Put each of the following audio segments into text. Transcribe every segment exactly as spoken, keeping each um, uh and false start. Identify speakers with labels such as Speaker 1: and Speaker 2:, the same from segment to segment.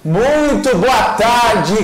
Speaker 1: Muito boa tarde,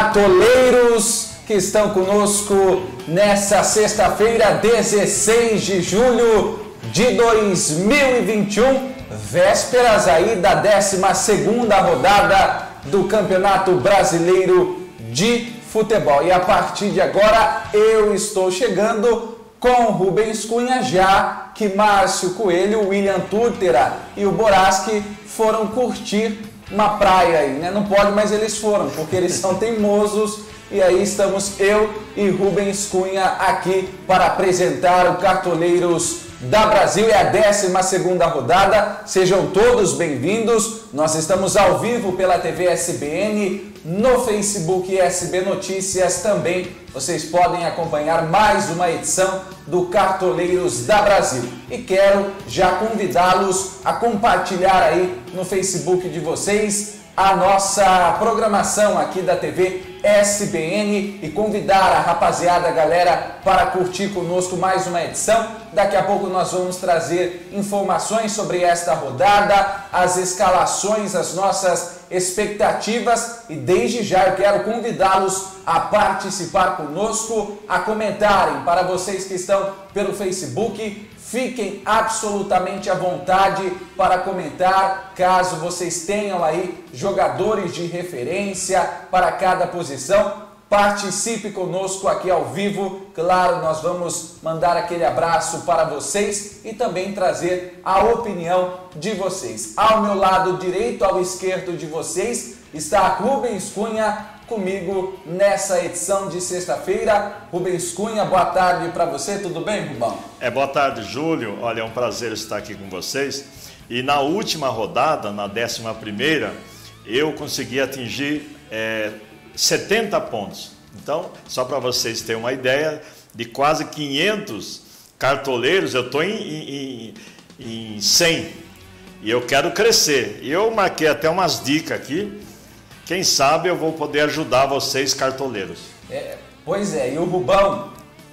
Speaker 1: cartoleiros que estão conosco nessa sexta-feira, dezesseis de julho de dois mil e vinte e um, vésperas aí da décima segunda rodada do Campeonato Brasileiro de Futebol. E a partir de agora eu estou chegando com Rubens Cunha, já que Márcio Coelho, William Túltera e o Boraski foram curtir uma praia aí, né? Não pode, mas eles foram, porque eles são teimosos. E aí estamos eu e Rubens Cunha aqui para apresentar o Cartoleiros da Brasil. É a décima segunda rodada. Sejam todos bem-vindos. Nós estamos ao vivo pela T V S B N, no Facebook S B Notícias também. Vocês podem acompanhar mais uma edição do Cartoleiros da Brasil. E quero já convidá-los a compartilhar aí no Facebook de vocês a nossa programação aqui da T V S B N e convidar a rapaziada, a galera, para curtir conosco mais uma edição. Daqui a pouco nós vamos trazer informações sobre esta rodada, as escalações, as nossas expectativas, e desde já eu quero convidá-los a participar conosco, a comentarem. Para vocês que estão pelo Facebook, fiquem absolutamente à vontade para comentar, caso vocês tenham aí jogadores de referência para cada posição. Participe conosco aqui ao vivo. Claro, nós vamos mandar aquele abraço para vocês e também trazer a opinião de vocês. Ao meu lado direito, ao esquerdo de vocês, está Rubens Cunha comigo nessa edição de sexta-feira. Rubens Cunha, boa tarde para você, tudo bem, Rubão?
Speaker 2: É, boa tarde, Júlio. Olha, é um prazer estar aqui com vocês. E na última rodada, na décima primeira, eu consegui atingir é, setenta pontos. Então, só para vocês terem uma ideia, de quase quinhentos cartoleiros, eu estou em, em, em cem. E eu quero crescer. E eu marquei até umas dicas aqui. Quem sabe eu vou poder ajudar vocês, cartoleiros.
Speaker 1: É, pois é, e o Rubão,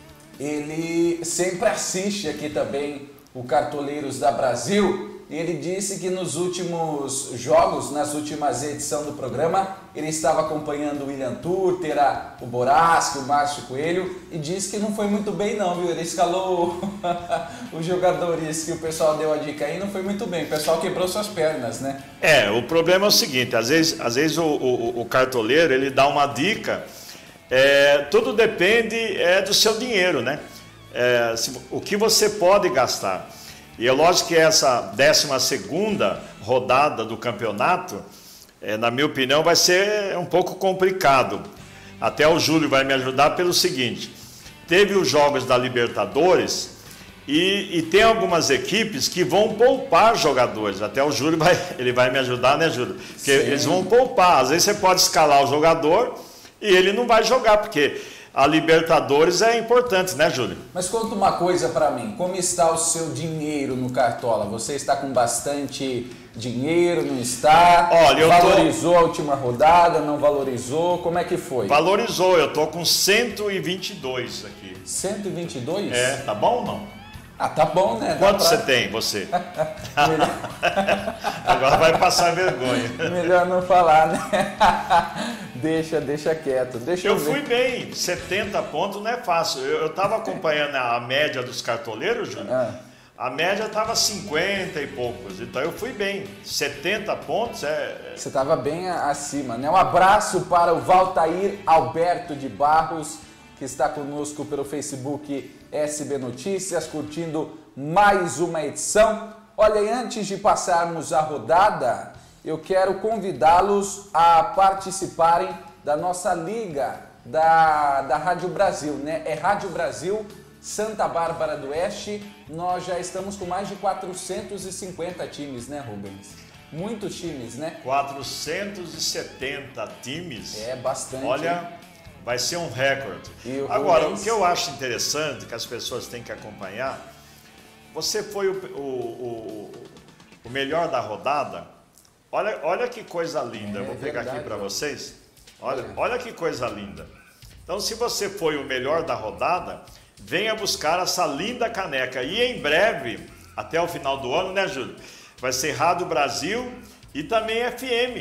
Speaker 1: ele sempre assiste aqui também o Cartoleiros da Brasil, e ele disse que nos últimos jogos, nas últimas edições do programa, ele estava acompanhando o William Túltera, o Boraski, o Márcio Coelho, e disse que não foi muito bem não, viu? Ele escalou os jogadores que o pessoal deu a dica aí, não foi muito bem, o pessoal quebrou suas pernas, né?
Speaker 2: É, o problema é o seguinte, às vezes, às vezes o, o, o cartoleiro, ele dá uma dica, é, tudo depende é, do seu dinheiro, né? É, se, o que você pode gastar. E é lógico que essa décima segunda rodada do campeonato, é, na minha opinião, vai ser um pouco complicado. Até o Júlio vai me ajudar pelo seguinte: teve os jogos da Libertadores e, e tem algumas equipes que vão poupar jogadores. Até o Júlio vai, ele vai me ajudar, né, Júlio? Porque Sim. Eles vão poupar. Às vezes você pode escalar o jogador e ele não vai jogar, porque a Libertadores é importante, né, Júlio?
Speaker 1: Mas conta uma coisa para mim, como está o seu dinheiro no Cartola? Você está com bastante dinheiro, não está?
Speaker 2: Olha, eu
Speaker 1: valorizou
Speaker 2: tô...
Speaker 1: a última rodada, não valorizou? Como é que foi?
Speaker 2: Valorizou, eu tô com cento e vinte e dois aqui.
Speaker 1: cento e vinte e dois?
Speaker 2: É, tá bom ou não?
Speaker 1: Ah, tá bom, né?
Speaker 2: Quanto
Speaker 1: pra...
Speaker 2: você tem, você? Agora vai passar vergonha.
Speaker 1: Melhor não falar, né? Deixa, deixa quieto. Deixa eu,
Speaker 2: eu
Speaker 1: ver.
Speaker 2: fui bem, setenta pontos não é fácil. Eu estava acompanhando a média dos cartoleiros, Júnior. Ah. A média estava cinquenta e poucos, então eu fui bem. setenta pontos é...
Speaker 1: Você estava bem acima, né? Um abraço para o Valtair Alberto de Barros, que está conosco pelo Facebook S B Notícias, curtindo mais uma edição. Olha, e antes de passarmos a rodada, eu quero convidá-los a participarem da nossa liga da, da Rádio Brasil, né? É Rádio Brasil Santa Bárbara do Oeste. Nós já estamos com mais de quatrocentos e cinquenta times, né, Rubens? Muitos times, né?
Speaker 2: quatrocentos e setenta times?
Speaker 1: É, bastante.
Speaker 2: Olha...
Speaker 1: Hein?
Speaker 2: Vai ser um recorde.
Speaker 1: E o
Speaker 2: Agora,
Speaker 1: Rubens...
Speaker 2: o que eu acho interessante, que as pessoas têm que acompanhar, você foi o, o, o, o melhor da rodada. Olha, olha que coisa linda. É, eu vou pegar verdade, aqui para vocês. Olha, é. olha que coisa linda. Então, se você foi o melhor da rodada, venha buscar essa linda caneca. E em breve, até o final do ano, né, Júlio? Vai ser Rádio Brasil e também F M.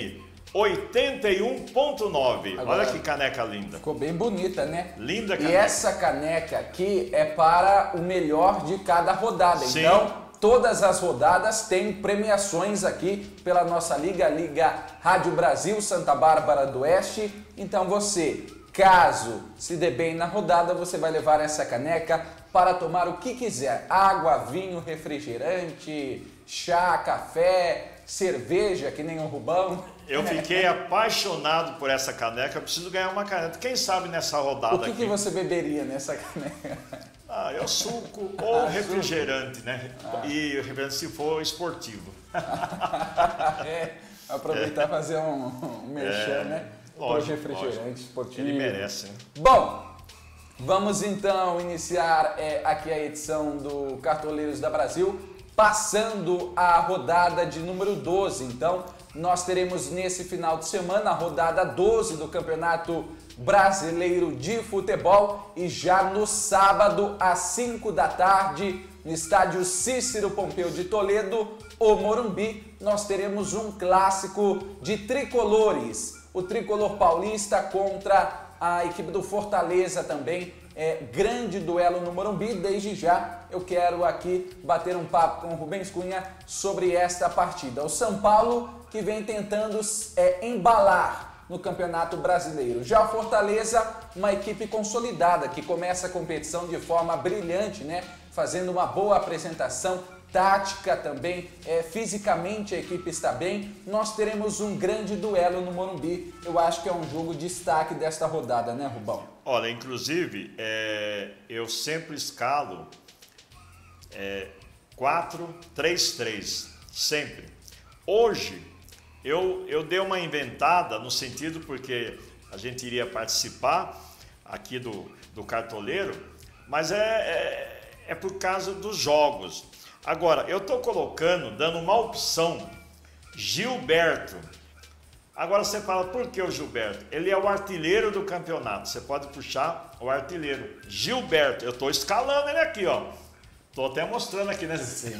Speaker 2: oitenta e um ponto nove. Olha que caneca linda.
Speaker 1: Ficou bem bonita, né?
Speaker 2: Linda caneca.
Speaker 1: E essa caneca aqui é para o melhor de cada rodada.
Speaker 2: Sim.
Speaker 1: Então, todas as rodadas têm premiações aqui pela nossa liga, Liga Rádio Brasil Santa Bárbara do Oeste. Então você, caso se dê bem na rodada, você vai levar essa caneca para tomar o que quiser. Água, vinho, refrigerante, chá, café, cerveja, que nem o Rubão.
Speaker 2: Eu fiquei apaixonado por essa caneca, eu preciso ganhar uma caneca. Quem sabe nessa rodada
Speaker 1: O que,
Speaker 2: aqui...
Speaker 1: que você beberia nessa caneca?
Speaker 2: Ah, eu suco ou refrigerante, né? Ah. E refrigerante se for esportivo.
Speaker 1: É, aproveitar e é. fazer um, um merchan, é, né?
Speaker 2: Lógico,
Speaker 1: refrigerante
Speaker 2: lógico.
Speaker 1: esportivo.
Speaker 2: Ele merece, né?
Speaker 1: Bom, vamos então iniciar é, aqui a edição do Cartoleiros da Brasil, passando a rodada de número doze. Então, nós teremos nesse final de semana a rodada doze do Campeonato Brasileiro de Futebol e já no sábado, às cinco da tarde, no estádio Cícero Pompeu de Toledo, o Morumbi, nós teremos um clássico de tricolores. O tricolor paulista contra a equipe do Fortaleza também. É, grande duelo no Morumbi. Desde já eu quero aqui bater um papo com o Rubens Cunha sobre esta partida. O São Paulo que vem tentando é, embalar no Campeonato Brasileiro. Já o Fortaleza, uma equipe consolidada que começa a competição de forma brilhante, né? Fazendo uma boa apresentação tática também, é, fisicamente a equipe está bem. Nós teremos um grande duelo no Morumbi. Eu acho que é um jogo de destaque desta rodada, né, Rubão?
Speaker 2: Olha, inclusive, é, eu sempre escalo é, quatro três três, sempre. Hoje, eu, eu dei uma inventada no sentido porque a gente iria participar aqui do, do cartoleiro, mas é, é, é por causa dos jogos. Agora, eu estou colocando, dando uma opção, Gilberto. Agora você fala, por que o Gilberto? Ele é o artilheiro do campeonato. Você pode puxar o artilheiro. Gilberto, eu estou escalando ele aqui, ó. Estou até mostrando aqui, né?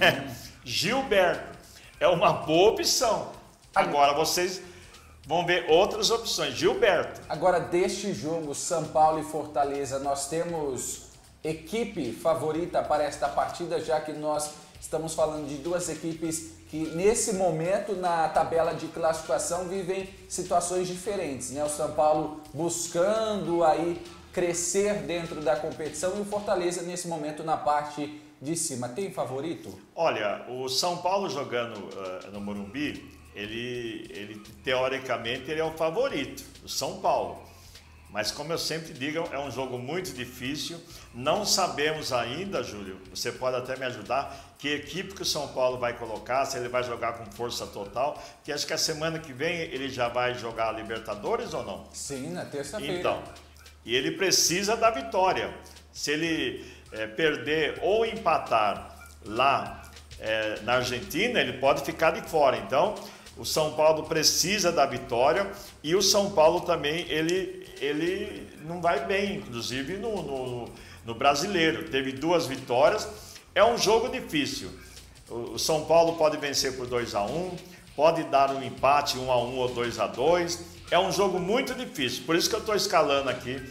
Speaker 2: Gilberto, é uma boa opção. Agora vocês vão ver outras opções. Gilberto.
Speaker 1: Agora, deste jogo, São Paulo e Fortaleza, nós temos equipe favorita para esta partida, já que nós estamos falando de duas equipes que nesse momento na tabela de classificação vivem situações diferentes, né? O São Paulo buscando aí crescer dentro da competição e o Fortaleza nesse momento na parte de cima. Tem favorito?
Speaker 2: Olha, o São Paulo jogando uh, no Morumbi, ele, ele teoricamente ele é o favorito, o São Paulo. Mas como eu sempre digo, é um jogo muito difícil. Não sabemos ainda, Júlio, você pode até me ajudar, que equipe que o São Paulo vai colocar, se ele vai jogar com força total, que acho que a semana que vem ele já vai jogar a Libertadores ou não?
Speaker 1: Sim, na terça-feira.
Speaker 2: Então, e ele precisa da vitória. Se ele é, perder ou empatar lá é, na Argentina, ele pode ficar de fora. Então, o São Paulo precisa da vitória e o São Paulo também, ele, ele não vai bem, inclusive no, no, no brasileiro. Teve duas vitórias, é um jogo difícil. O São Paulo pode vencer por dois a um, pode dar um empate um a um ou dois a dois. É um jogo muito difícil, por isso que eu estou escalando aqui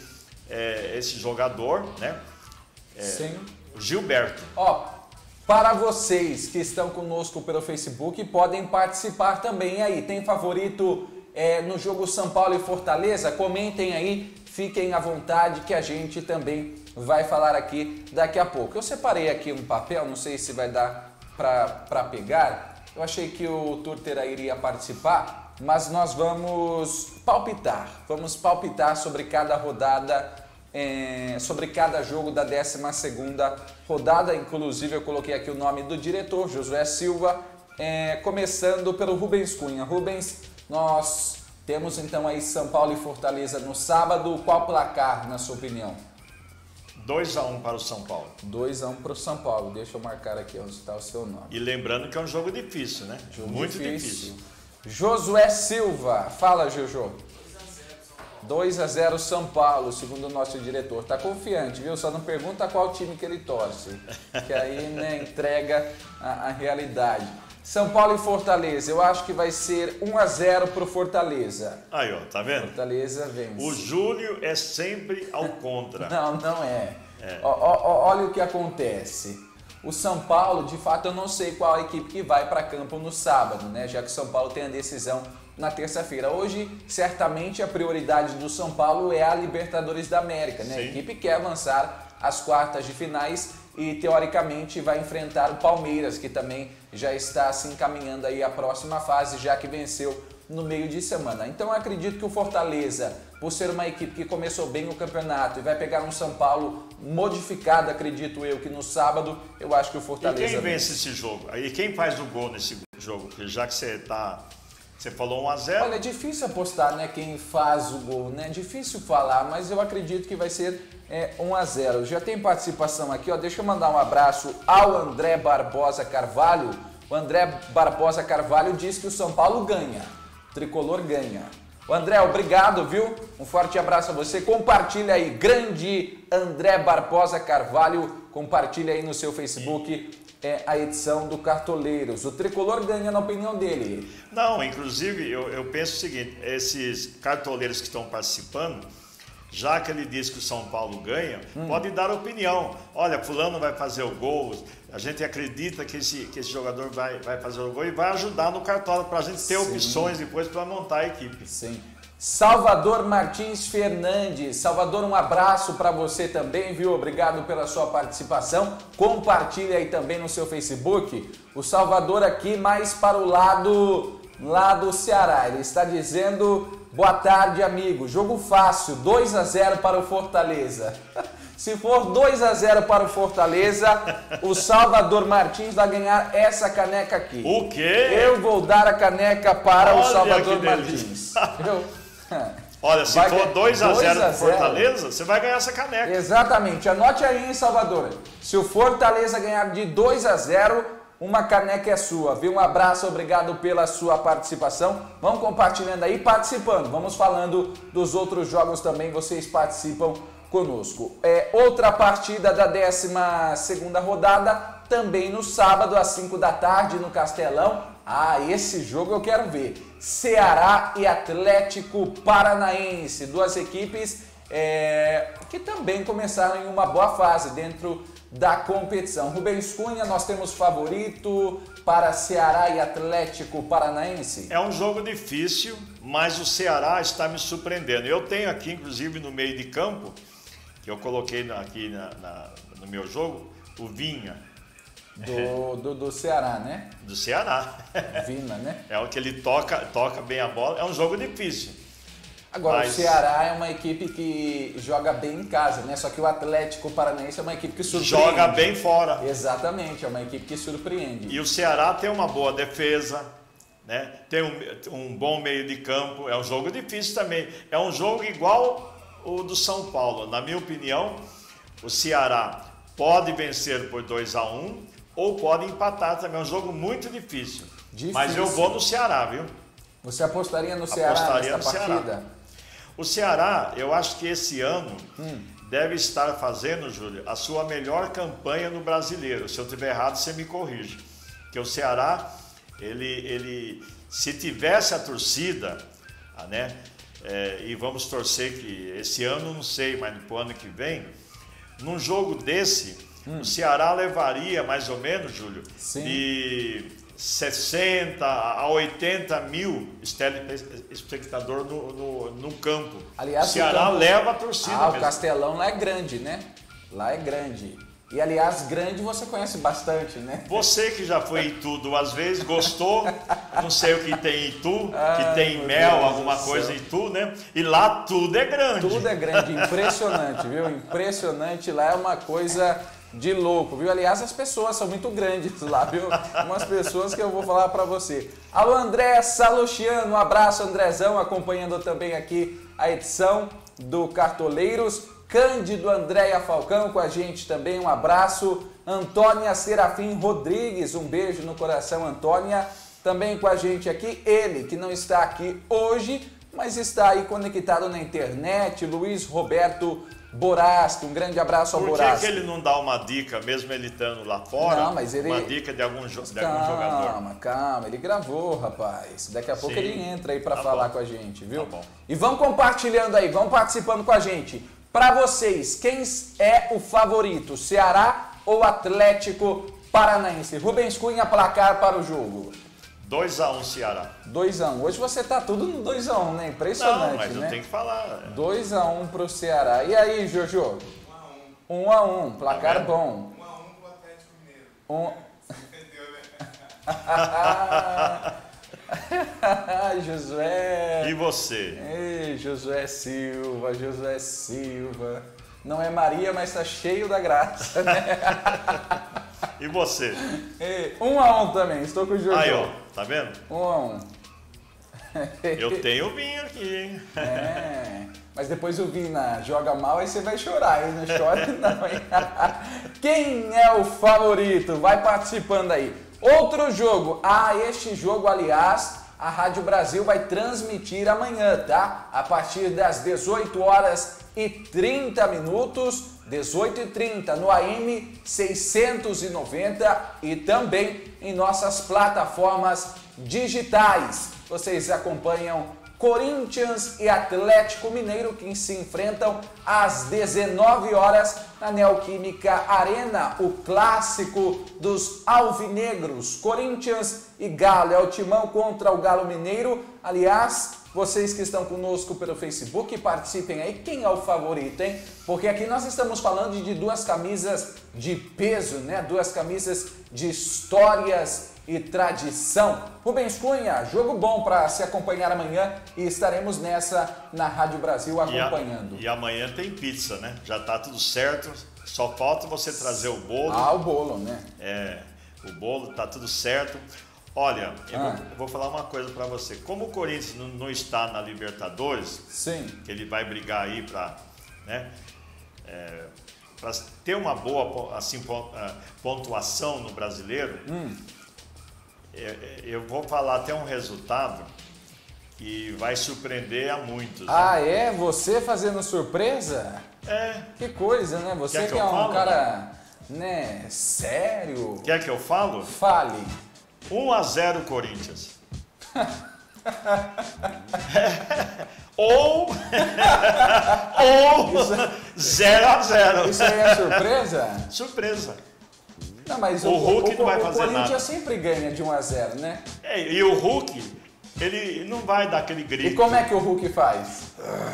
Speaker 2: é, esse jogador, né? É,
Speaker 1: Sim.
Speaker 2: O Gilberto.
Speaker 1: Ó, para vocês que estão conosco pelo Facebook, podem participar também aí. Tem favorito é, no jogo São Paulo e Fortaleza? Comentem aí, fiquem à vontade que a gente também vai falar aqui daqui a pouco. Eu separei aqui um papel, não sei se vai dar para pegar. Eu achei que o Turter iria participar, mas nós vamos palpitar. Vamos palpitar sobre cada rodada. É, sobre cada jogo da décima segunda rodada, inclusive eu coloquei aqui o nome do diretor, Josué Silva, é, começando pelo Rubens Cunha. Rubens, nós temos então aí São Paulo e Fortaleza no sábado, qual placar na sua opinião?
Speaker 2: dois a um para o São Paulo.
Speaker 1: dois a um para o São Paulo, deixa eu marcar aqui onde está o seu nome.
Speaker 2: E lembrando que é um jogo difícil, né?
Speaker 1: Jogo
Speaker 2: Muito
Speaker 1: difícil.
Speaker 2: difícil.
Speaker 1: Josué Silva, fala Jojo. dois a zero São Paulo, segundo o nosso diretor. Tá confiante, viu? Só não pergunta qual time que ele torce, que aí né, entrega a, a realidade. São Paulo e Fortaleza, eu acho que vai ser um a zero pro Fortaleza.
Speaker 2: Aí, ó, tá vendo?
Speaker 1: Fortaleza vence.
Speaker 2: O Júlio é sempre ao contra.
Speaker 1: Não, não é.
Speaker 2: É.
Speaker 1: Ó, ó, olha o que acontece. O São Paulo, de fato, eu não sei qual a equipe que vai para campo no sábado, né? Já que o São Paulo tem a decisão na terça-feira. Hoje, certamente, a prioridade do São Paulo é a Libertadores da América, né?
Speaker 2: Sim.
Speaker 1: A equipe quer avançar às quartas de finais e, teoricamente, vai enfrentar o Palmeiras, que também já está se encaminhando aí à próxima fase, já que venceu no meio de semana. Então, eu acredito que o Fortaleza, por ser uma equipe que começou bem o campeonato e vai pegar um São Paulo modificado, acredito eu, que no sábado, eu acho que o Fortaleza...
Speaker 2: E quem vence esse jogo? Aí quem faz o gol nesse jogo? Já que você tá... Você falou um a zero.
Speaker 1: Olha, é difícil apostar, né, quem faz o gol, né? É difícil falar, mas eu acredito que vai ser é, um a zero. Já tem participação aqui, ó. Deixa eu mandar um abraço ao André Barbosa Carvalho. O André Barbosa Carvalho diz que o São Paulo ganha. O tricolor ganha. O André, obrigado, viu? Um forte abraço a você. Compartilha aí, grande André Barbosa Carvalho. Compartilha aí no seu Facebook é, a edição do Cartoleiros. O tricolor ganha na opinião dele.
Speaker 2: Não, inclusive, eu, eu penso o seguinte, esses cartoleiros que estão participando, já que ele diz que o São Paulo ganha, hum. pode dar opinião. Olha, fulano vai fazer o gol, a gente acredita que esse, que esse jogador vai, vai fazer o gol e vai ajudar no cartola para a gente ter Sim. opções depois para montar a equipe.
Speaker 1: Sim. Salvador Martins Fernandes. Salvador, um abraço para você também, viu? Obrigado pela sua participação. Compartilhe aí também no seu Facebook. O Salvador aqui mais para o lado, lado do Ceará. Ele está dizendo, boa tarde, amigo. Jogo fácil, dois a zero para o Fortaleza. Se for dois a zero para o Fortaleza, o Salvador Martins vai ganhar essa caneca aqui.
Speaker 2: O quê?
Speaker 1: Eu vou dar a caneca para
Speaker 2: Olha
Speaker 1: o Salvador Martins. Eu...
Speaker 2: Olha, se
Speaker 1: vai
Speaker 2: for dois a zero para o
Speaker 1: zero.
Speaker 2: Fortaleza, você vai ganhar essa caneca.
Speaker 1: Exatamente. Anote aí, hein, Salvador. Se o Fortaleza ganhar de dois a zero, uma caneca é sua, viu? Um abraço, obrigado pela sua participação. Vamos compartilhando aí, participando. Vamos falando dos outros jogos também, vocês participam conosco. É, outra partida da décima segunda rodada, também no sábado, às cinco da tarde, no Castelão. Ah, esse jogo eu quero ver. Ceará e Atlético Paranaense. Duas equipes é, que também começaram em uma boa fase dentro da competição. Rubens Cunha, nós temos favorito para Ceará e Atlético Paranaense?
Speaker 2: É um jogo difícil, mas o Ceará está me surpreendendo. Eu tenho aqui, inclusive, no meio de campo, que eu coloquei aqui na, na, no meu jogo, o Vinha.
Speaker 1: Do, do, do Ceará, né?
Speaker 2: Do Ceará.
Speaker 1: Vina, né?
Speaker 2: É o que ele toca, toca bem a bola. É um jogo difícil.
Speaker 1: Agora,
Speaker 2: mas...
Speaker 1: o Ceará é uma equipe que joga bem em casa, né? Só que o Atlético Paranaense é uma equipe que surpreende.
Speaker 2: Joga bem fora.
Speaker 1: Exatamente, é uma equipe que surpreende.
Speaker 2: E o Ceará tem uma boa defesa, né? Tem um, um bom meio de campo. É um jogo difícil também. É um jogo igual o do São Paulo. Na minha opinião, o Ceará pode vencer por dois a um ou pode empatar também. É um jogo muito difícil. difícil. Mas eu vou no Ceará, viu?
Speaker 1: Você apostaria no Ceará
Speaker 2: Apostaria
Speaker 1: nesta
Speaker 2: no
Speaker 1: partida?
Speaker 2: Ceará. O Ceará, eu acho que esse ano hum. deve estar fazendo, Júlio, a sua melhor campanha no Brasileiro. Se eu estiver errado, você me corrige. Porque o Ceará, ele, ele se tivesse a torcida, né? É, e vamos torcer que esse ano, não sei, mas no ano que vem, num jogo desse, hum. o Ceará levaria mais ou menos, Júlio,
Speaker 1: Sim.
Speaker 2: de sessenta a oitenta mil espectador no, no, no campo.
Speaker 1: Aliás,
Speaker 2: o Ceará
Speaker 1: campo...
Speaker 2: leva a torcida
Speaker 1: ah,
Speaker 2: mesmo.
Speaker 1: O Castelão lá é grande, né? Lá é grande. E, aliás, grande você conhece bastante, né?
Speaker 2: Você que já foi em Itu duas vezes, gostou, não sei o que tem em Itu,
Speaker 1: Ai,
Speaker 2: que tem mel,
Speaker 1: Deus
Speaker 2: alguma coisa em Itu, né? E lá tudo é grande.
Speaker 1: Tudo é grande, impressionante, viu? Impressionante, lá é uma coisa de louco, viu? Aliás, as pessoas são muito grandes lá, viu? Umas pessoas que eu vou falar pra você. Alô, André Salochiano, um abraço, Andrezão, acompanhando também aqui a edição do Cartoleiros. Cândido Andréia Falcão com a gente também, um abraço. Antônia Serafim Rodrigues, um beijo no coração, Antônia. Também com a gente aqui, ele que não está aqui hoje, mas está aí conectado na internet, Luiz Roberto Borasque, um grande abraço ao
Speaker 2: Por que,
Speaker 1: Borasque.
Speaker 2: que ele não dá uma dica, mesmo ele estando lá fora?
Speaker 1: Não, mas ele...
Speaker 2: Uma dica de algum, jo... de algum
Speaker 1: calma,
Speaker 2: jogador?
Speaker 1: Calma, calma, ele gravou, rapaz. Daqui a pouco
Speaker 2: Sim.
Speaker 1: ele entra aí para
Speaker 2: Tá
Speaker 1: falar
Speaker 2: bom.
Speaker 1: com a gente, viu?
Speaker 2: Tá bom.
Speaker 1: E vão compartilhando aí, vão participando com a gente. Para vocês, quem é o favorito, Ceará ou Atlético Paranaense? Rubens Cunha, placar para o jogo.
Speaker 2: dois a um Ceará.
Speaker 1: dois a um. Hoje você tá tudo no dois a um, né? Impressionante,
Speaker 2: Não, mas
Speaker 1: né?
Speaker 2: eu tenho que falar.
Speaker 1: dois a um pro Ceará. E aí, Jojo? um a um. Placar
Speaker 2: Tá vendo?
Speaker 1: bom.
Speaker 3: um a um pro Atlético Mineiro.
Speaker 1: Um...
Speaker 3: Entendeu, né?
Speaker 1: Josué.
Speaker 2: E você?
Speaker 1: Ei, Josué Silva, Josué Silva. Não é Maria, mas tá cheio da graça, né?
Speaker 2: E você?
Speaker 1: Ei, um a um também, estou com o Jojo.
Speaker 2: Aí, ó, tá vendo?
Speaker 1: Um a um.
Speaker 2: Eu tenho vinho aqui, hein?
Speaker 1: É, mas depois o Vina joga mal, aí você vai chorar, hein? Não chora não, hein? Quem é o favorito? Vai participando aí. Outro jogo. Ah, este jogo, aliás, a Rádio Brasil vai transmitir amanhã, tá? A partir das dezoito horas e trinta minutos, dezoito e trinta no A M seiscentos e noventa e também em nossas plataformas digitais. Vocês acompanham Corinthians e Atlético Mineiro, que se enfrentam às dezenove horas na Neoquímica Arena, o clássico dos alvinegros. Corinthians e Galo, é o timão contra o Galo Mineiro. Aliás, vocês que estão conosco pelo Facebook, participem aí. Quem é o favorito, hein? Porque aqui nós estamos falando de duas camisas de peso, né? Duas camisas de histórias e tradição. Rubens Cunha, jogo bom para se acompanhar amanhã e estaremos nessa na Rádio Brasil acompanhando.
Speaker 2: E, a, e amanhã tem pizza, né? Já tá tudo certo, só falta você trazer o bolo.
Speaker 1: Ah, o bolo, né?
Speaker 2: É, o bolo tá tudo certo. Olha, eu,
Speaker 1: Ah.
Speaker 2: vou, eu vou falar uma coisa para você. Como o Corinthians não, não está na Libertadores,
Speaker 1: Sim.
Speaker 2: que ele vai brigar aí para, né, é, para ter uma boa assim, pontuação no brasileiro,
Speaker 1: Hum.
Speaker 2: eu vou falar até um resultado que vai surpreender a muitos. Né?
Speaker 1: Ah, é? Você fazendo surpresa?
Speaker 2: É.
Speaker 1: Que coisa, né? Você
Speaker 2: Quer
Speaker 1: que,
Speaker 2: que
Speaker 1: é
Speaker 2: eu
Speaker 1: um
Speaker 2: falo?
Speaker 1: cara, né, sério.
Speaker 2: Quer que eu falo?
Speaker 1: Fale.
Speaker 2: um a zero Corinthians. ou ou zero a zero.
Speaker 1: Isso aí é surpresa?
Speaker 2: Surpresa.
Speaker 1: Não, mas
Speaker 2: O
Speaker 1: o,
Speaker 2: Hulk
Speaker 1: o,
Speaker 2: não vai
Speaker 1: o
Speaker 2: fazer
Speaker 1: Corinthians
Speaker 2: nada.
Speaker 1: sempre ganha de um a zero, né?
Speaker 2: É, e o Hulk, ele não vai dar aquele grito.
Speaker 1: E como é que o Hulk faz?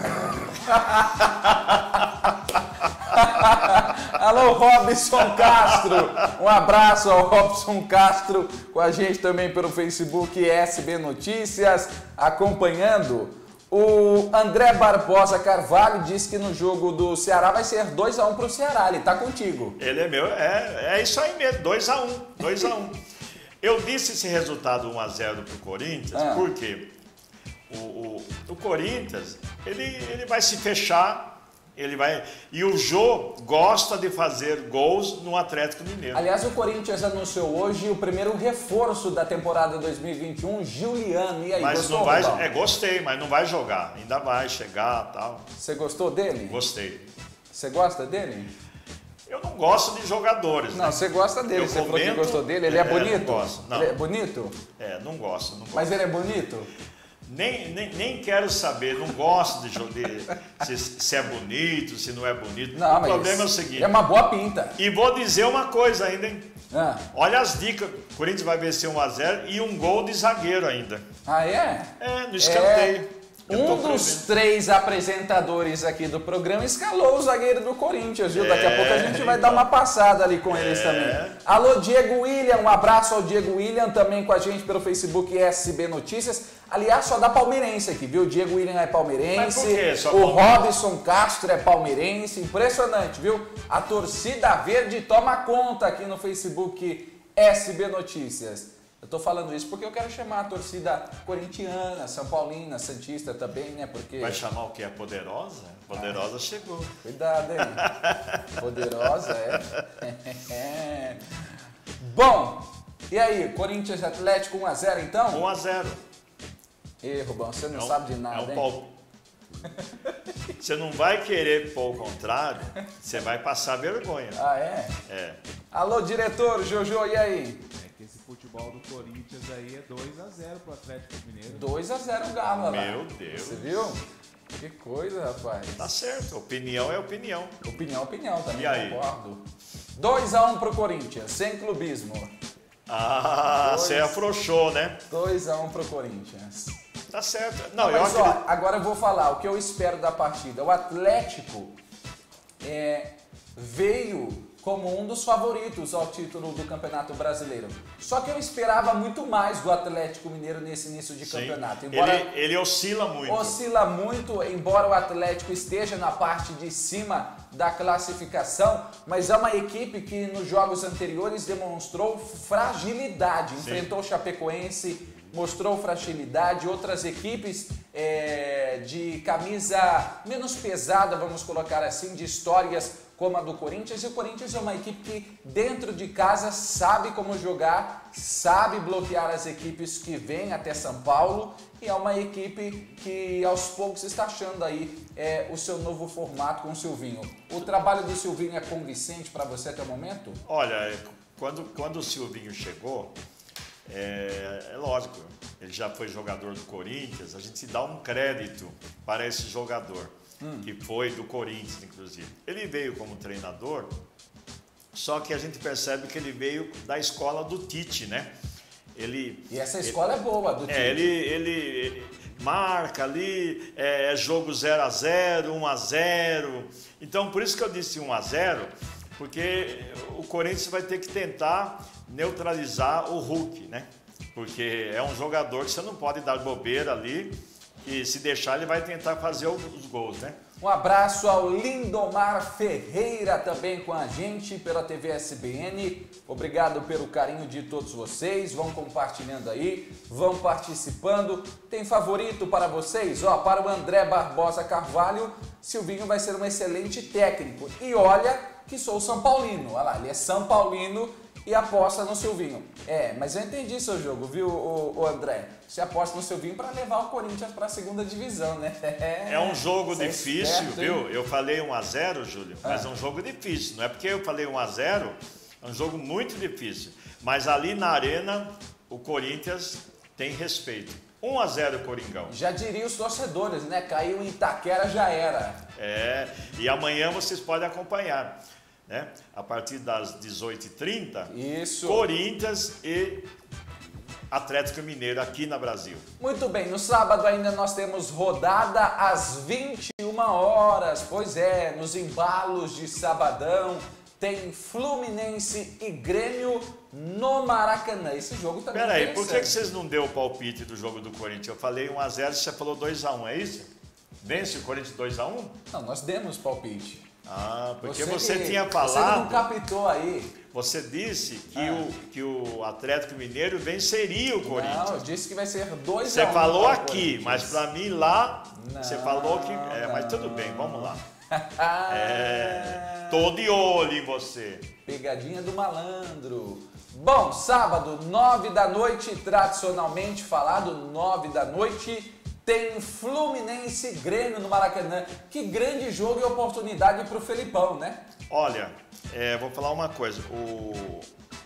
Speaker 1: Alô, Robson Castro. Um abraço ao Robson Castro, com a gente também pelo Facebook S B Notícias, acompanhando. O André Barbosa Carvalho disse que no jogo do Ceará vai ser dois a um para o Ceará. Ele tá contigo.
Speaker 2: Ele é meu, é, é isso aí mesmo, dois a um, dois a um. Eu disse esse resultado um a zero pro Corinthians,
Speaker 1: Ah.
Speaker 2: porque o, o, o Corinthians, ele, ele vai se fechar, ele vai... E o Jô gosta de fazer gols no Atlético Mineiro.
Speaker 1: Aliás, o Corinthians anunciou hoje o primeiro reforço da temporada dois mil e vinte e um, Giuliano. E aí,
Speaker 2: Mas
Speaker 1: gostou,
Speaker 2: não vai...
Speaker 1: Rubão?
Speaker 2: É, gostei, mas não vai jogar. Ainda vai chegar e tal.
Speaker 1: Você gostou dele?
Speaker 2: Gostei.
Speaker 1: Você gosta dele?
Speaker 2: Eu não gosto de jogadores,
Speaker 1: Não,
Speaker 2: né?
Speaker 1: você gosta dele.
Speaker 2: Eu
Speaker 1: Você falou que
Speaker 2: comento-
Speaker 1: gostou dele. Ele é,
Speaker 2: É, não
Speaker 1: bonito?
Speaker 2: gosto, não.
Speaker 1: Ele é bonito?
Speaker 2: É, não gosto, não gosto.
Speaker 1: Mas ele é bonito?
Speaker 2: Nem, nem, nem quero saber, não gosto de, jo- de se, se é bonito, se não é bonito.
Speaker 1: Não,
Speaker 2: o
Speaker 1: mas
Speaker 2: problema é o seguinte.
Speaker 1: é uma boa pinta.
Speaker 2: E vou dizer uma coisa ainda, hein?
Speaker 1: Ah,
Speaker 2: Olha as dicas. O Corinthians vai vencer um a zero e um gol de zagueiro ainda.
Speaker 1: ah é?
Speaker 2: É, no escanteio. Eu tô
Speaker 1: Um dos
Speaker 2: prevendo.
Speaker 1: três apresentadores aqui do programa escalou o zagueiro do Corinthians, viu? Daqui a
Speaker 2: É,
Speaker 1: pouco a gente vai
Speaker 2: então.
Speaker 1: dar uma passada ali com eles
Speaker 2: É.
Speaker 1: também. Alô, Diego William, um abraço ao Diego William, também com a gente pelo Facebook S B Notícias. Aliás, só dá palmeirense aqui, viu? O Diego William é palmeirense,
Speaker 2: Mas por quê? Só
Speaker 1: o
Speaker 2: palmeirense?
Speaker 1: Robson Castro é palmeirense, impressionante, viu? A torcida verde toma conta aqui no Facebook S B Notícias. Eu tô falando isso porque eu quero chamar a torcida corintiana, São Paulina, Santista também, né? Porque...
Speaker 2: Vai chamar o quê? A Poderosa? Poderosa chegou.
Speaker 1: Cuidado, hein? Poderosa, é. Bom, e aí, Corinthians e Atlético um a zero então?
Speaker 2: um a zero.
Speaker 1: Ih, Rubão, você não
Speaker 2: É um-
Speaker 1: sabe de nada,
Speaker 2: é um
Speaker 1: hein?
Speaker 2: pal- Você não vai querer pôr o contrário, você vai passar vergonha.
Speaker 1: Ah, é?
Speaker 2: É.
Speaker 1: Alô, diretor, Jojo, e aí?
Speaker 3: É que esse futebol do Corinthians aí é dois a zero pro Atlético Mineiro.
Speaker 1: dois a zero Galo lá.
Speaker 2: Meu Deus.
Speaker 1: Você viu? Que coisa, rapaz.
Speaker 2: Tá certo, opinião é opinião.
Speaker 1: Opinião, opinião, também
Speaker 2: E aí?
Speaker 1: concordo. dois a um pro Corinthians, sem clubismo.
Speaker 2: Ah,
Speaker 1: Dois.
Speaker 2: você afrouxou, né?
Speaker 1: dois a um pro Corinthians.
Speaker 2: Tá certo. Não,
Speaker 1: Não,
Speaker 2: eu
Speaker 1: mas,
Speaker 2: acredito.
Speaker 1: ó, agora eu vou falar o que eu espero da partida. O Atlético é, veio como um dos favoritos ao título do Campeonato Brasileiro. Só que eu esperava muito mais do Atlético Mineiro nesse início de
Speaker 2: Sim.
Speaker 1: campeonato. Embora
Speaker 2: Ele, ele oscila muito.
Speaker 1: oscila muito, embora o Atlético esteja na parte de cima da classificação, mas é uma equipe que nos jogos anteriores demonstrou fragilidade.
Speaker 2: Sim.
Speaker 1: Enfrentou o Chapecoense, mostrou fragilidade. Outras equipes é, de camisa menos pesada, vamos colocar assim, de histórias como a do Corinthians. E o Corinthians é uma equipe que dentro de casa sabe como jogar, sabe bloquear as equipes que vêm até São Paulo, e é uma equipe que aos poucos está achando aí é, o seu novo formato com o Silvinho. O trabalho do Silvinho é convincente para você até o momento?
Speaker 2: Olha, quando, quando o Silvinho chegou, é, é lógico, ele já foi jogador do Corinthians, a gente dá um crédito para esse jogador. Hum. Que foi do Corinthians, inclusive. Ele veio como treinador, só que a gente percebe que ele veio da escola do Tite, né? Ele,
Speaker 1: e essa escola ele, é boa, do Tite.
Speaker 2: É, ele, ele, ele marca ali, é, é jogo zero a zero, um a zero. Então, por isso que eu disse um a zero, porque o Corinthians vai ter que tentar neutralizar o Hulk, né? Porque é um jogador que você não pode dar bobeira ali, e se deixar ele vai tentar fazer os gols, né?
Speaker 1: Um abraço ao Lindomar Ferreira também com a gente pela T V S B N. Obrigado pelo carinho de todos vocês. Vão compartilhando aí, vão participando. Tem favorito para vocês? Ó, para o André Barbosa Carvalho, Silvinho vai ser um excelente técnico. E olha que sou São Paulino. Olha lá, ele é São Paulino e aposta no Silvinho. É, mas eu entendi seu jogo, viu, o, o André? Você aposta no Silvinho para levar o Corinthians para a segunda divisão, né?
Speaker 2: É um jogo
Speaker 1: Você
Speaker 2: difícil,
Speaker 1: é esperto,
Speaker 2: viu?
Speaker 1: hein?
Speaker 2: Eu falei um a zero, Júlio, mas
Speaker 1: Ah.
Speaker 2: é um jogo difícil. Não é porque eu falei um a zero, é um jogo muito difícil. Mas ali na arena, o Corinthians tem respeito. um a zero Coringão.
Speaker 1: Já diria os torcedores, né? Caiu em Itaquera, já era.
Speaker 2: É, e amanhã vocês podem acompanhar, né? A partir das dezoito e trinta,
Speaker 1: Isso.
Speaker 2: Corinthians e Atlético Mineiro aqui na Brasil.
Speaker 1: Muito bem, no sábado ainda nós temos rodada às vinte e uma horas. Pois é, nos embalos de sabadão tem Fluminense e Grêmio no Maracanã. Esse jogo também é
Speaker 2: Peraí, por que, que
Speaker 1: interessante.
Speaker 2: vocês não deu o palpite do jogo do Corinthians? Eu falei um a zero, você falou dois a um, é isso? Vence o Corinthians dois a um?
Speaker 1: Não, nós demos palpite.
Speaker 2: Ah, porque você,
Speaker 1: que-
Speaker 2: tinha
Speaker 1: Você não
Speaker 2: falado,
Speaker 1: captou aí.
Speaker 2: você disse que,
Speaker 1: Ah.
Speaker 2: o, que o Atlético Mineiro venceria o Corinthians.
Speaker 1: Não, eu disse que vai ser dois
Speaker 2: Você
Speaker 1: a um
Speaker 2: falou
Speaker 1: para o
Speaker 2: aqui,
Speaker 1: Corinthians.
Speaker 2: mas pra mim lá, você
Speaker 1: Não,
Speaker 2: falou que... É, mas tudo bem,
Speaker 1: não.
Speaker 2: vamos lá.
Speaker 1: Ah,
Speaker 2: É, tô de olho em você.
Speaker 1: Pegadinha do malandro. Bom, sábado, nove da noite, tradicionalmente falado, nove da noite, tem Fluminense e Grêmio no Maracanã. Que grande jogo e oportunidade pro Felipão, né?
Speaker 2: Olha, é, vou falar uma coisa. O,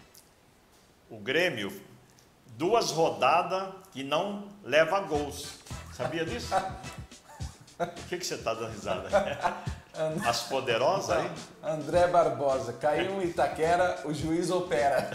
Speaker 2: o Grêmio, duas rodadas que não leva gols. Sabia disso? O que, que você está dando risada? As poderosas aí?
Speaker 1: André Barbosa, caiu em Itaquera, o juiz opera.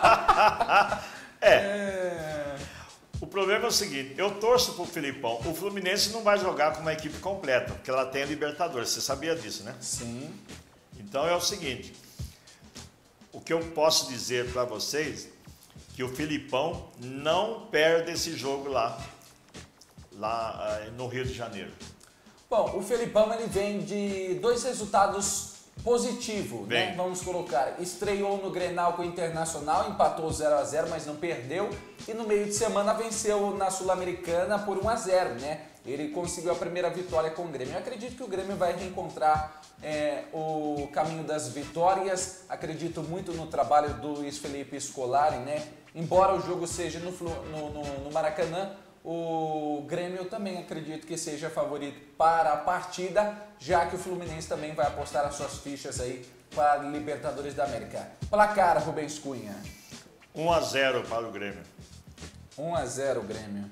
Speaker 2: É.
Speaker 1: É.
Speaker 2: O problema é o seguinte, eu torço pro Filipão. O Fluminense não vai jogar com uma equipe completa, porque ela tem a Libertadores. Você sabia disso, né?
Speaker 1: Sim.
Speaker 2: Então é o seguinte, o que eu posso dizer para vocês, que o Filipão não perde esse jogo lá, lá eh, no Rio de Janeiro.
Speaker 1: Bom, o Felipão ele vem de dois resultados positivos, né?
Speaker 2: Vem.
Speaker 1: Vamos colocar. Estreou no Grenal com o Internacional, empatou zero a zero, mas não perdeu. E no meio de semana venceu na Sul-Americana por um a zero, né? Ele conseguiu a primeira vitória com o Grêmio. Eu acredito que o Grêmio vai reencontrar é, o caminho das vitórias. Acredito muito no trabalho do Luiz Felipe Scolari, né? Embora o jogo seja no, Flu- no, no, no Maracanã, o Grêmio eu também acredito que seja favorito para a partida, já que o Fluminense também vai apostar as suas fichas aí para a Libertadores da América. Placar, Rubens Cunha.
Speaker 2: um a zero para o Grêmio.
Speaker 1: um a zero Grêmio.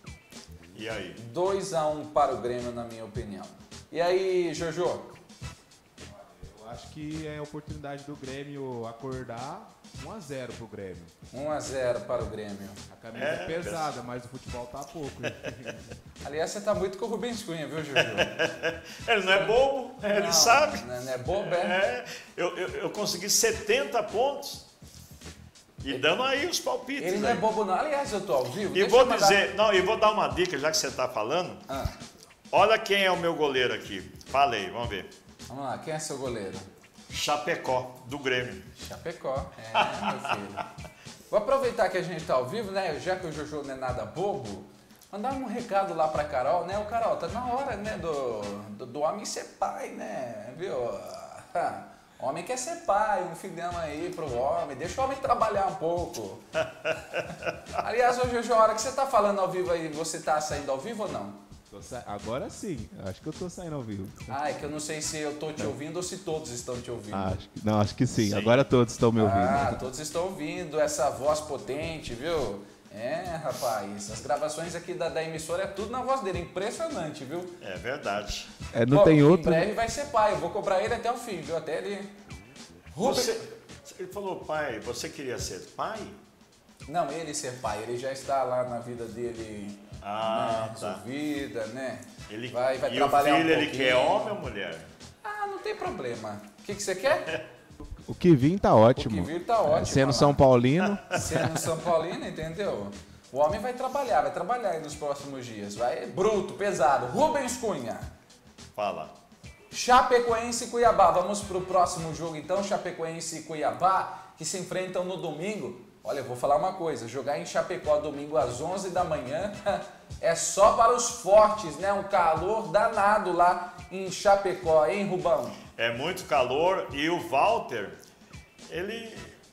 Speaker 2: E aí?
Speaker 1: dois a um para o Grêmio, na minha opinião. E aí, Jojo?
Speaker 3: Eu acho que é a oportunidade do Grêmio acordar. um a zero pro Grêmio.
Speaker 1: um a zero para o Grêmio.
Speaker 3: A camisa
Speaker 2: É,
Speaker 3: é pesada, mas o futebol tá pouco.
Speaker 1: Aliás, você tá muito com o Rubens Cunha, viu, Jojo?
Speaker 2: Ele não é bobo, ele
Speaker 1: Não,
Speaker 2: sabe.
Speaker 1: Não, não é bobo, é?
Speaker 2: É, eu, eu, eu consegui setenta pontos e dando aí os palpites.
Speaker 1: Ele não é
Speaker 2: aí.
Speaker 1: bobo, não. Aliás, eu tô ao vivo.
Speaker 2: E
Speaker 1: Deixa
Speaker 2: vou
Speaker 1: eu mandar-
Speaker 2: dizer, não, e vou dar uma dica, já que você está falando.
Speaker 1: Ah,
Speaker 2: Olha quem é o meu goleiro aqui. Falei, vamos ver.
Speaker 1: vamos lá, quem é seu goleiro?
Speaker 2: Chapecó, do Grêmio.
Speaker 1: Chapecó. É, meu filho. Vou aproveitar que a gente tá ao vivo, né? Já que o Jojo não é nada bobo, mandar um recado lá pra Carol, né? O Carol, tá na hora, né? Do, do, do homem ser pai, né? Viu? Ah, homem quer ser pai, um filhão aí pro homem. Deixa o homem trabalhar um pouco. Aliás, ô Jojo, a hora que você tá falando ao vivo aí, você tá saindo ao vivo ou não?
Speaker 3: Tô sa- Agora sim, acho que eu tô saindo ao vivo.
Speaker 1: Ah, é que eu não sei se eu tô te ouvindo ou se todos estão te ouvindo.
Speaker 3: Ah, acho que, não, acho que sim.
Speaker 2: Sim.
Speaker 3: Agora todos estão me ouvindo.
Speaker 1: Ah, todos estão ouvindo essa voz potente, viu? É, rapaz, as gravações aqui da, da emissora é tudo na voz dele, impressionante, viu?
Speaker 2: É verdade.
Speaker 3: É, não
Speaker 1: Bom,
Speaker 3: tem outro.
Speaker 1: Em breve vai ser pai, eu vou cobrar ele até o fim, viu? Até ele... Rubens...
Speaker 2: Você, ele falou, pai, você queria ser pai?
Speaker 1: Não, ele ser pai, ele já está lá na vida dele,
Speaker 2: Ah,
Speaker 1: né,
Speaker 2: tá.
Speaker 1: resolvida, né?
Speaker 2: Ele,
Speaker 1: vai vai
Speaker 2: e
Speaker 1: trabalhar
Speaker 2: o filho,
Speaker 1: um
Speaker 2: ele
Speaker 1: pouquinho.
Speaker 2: quer homem ou mulher?
Speaker 1: Ah, não tem problema. O que, que você quer?
Speaker 3: O que vir tá ótimo.
Speaker 1: O que vir tá ótimo.
Speaker 3: Sendo
Speaker 1: olha
Speaker 3: São
Speaker 1: lá.
Speaker 3: Paulino.
Speaker 1: Sendo São Paulino, entendeu? O homem vai trabalhar, vai trabalhar aí nos próximos dias. Vai bruto, pesado. Rubens Cunha.
Speaker 2: Fala.
Speaker 1: Chapecoense e Cuiabá. Vamos pro próximo jogo então. Chapecoense e Cuiabá, que se enfrentam no domingo. Olha, eu vou falar uma coisa. Jogar em Chapecó domingo às onze da manhã é só para os fortes, né? Um calor danado lá em Chapecó, hein, Rubão?
Speaker 2: É muito calor e o Walter, ele...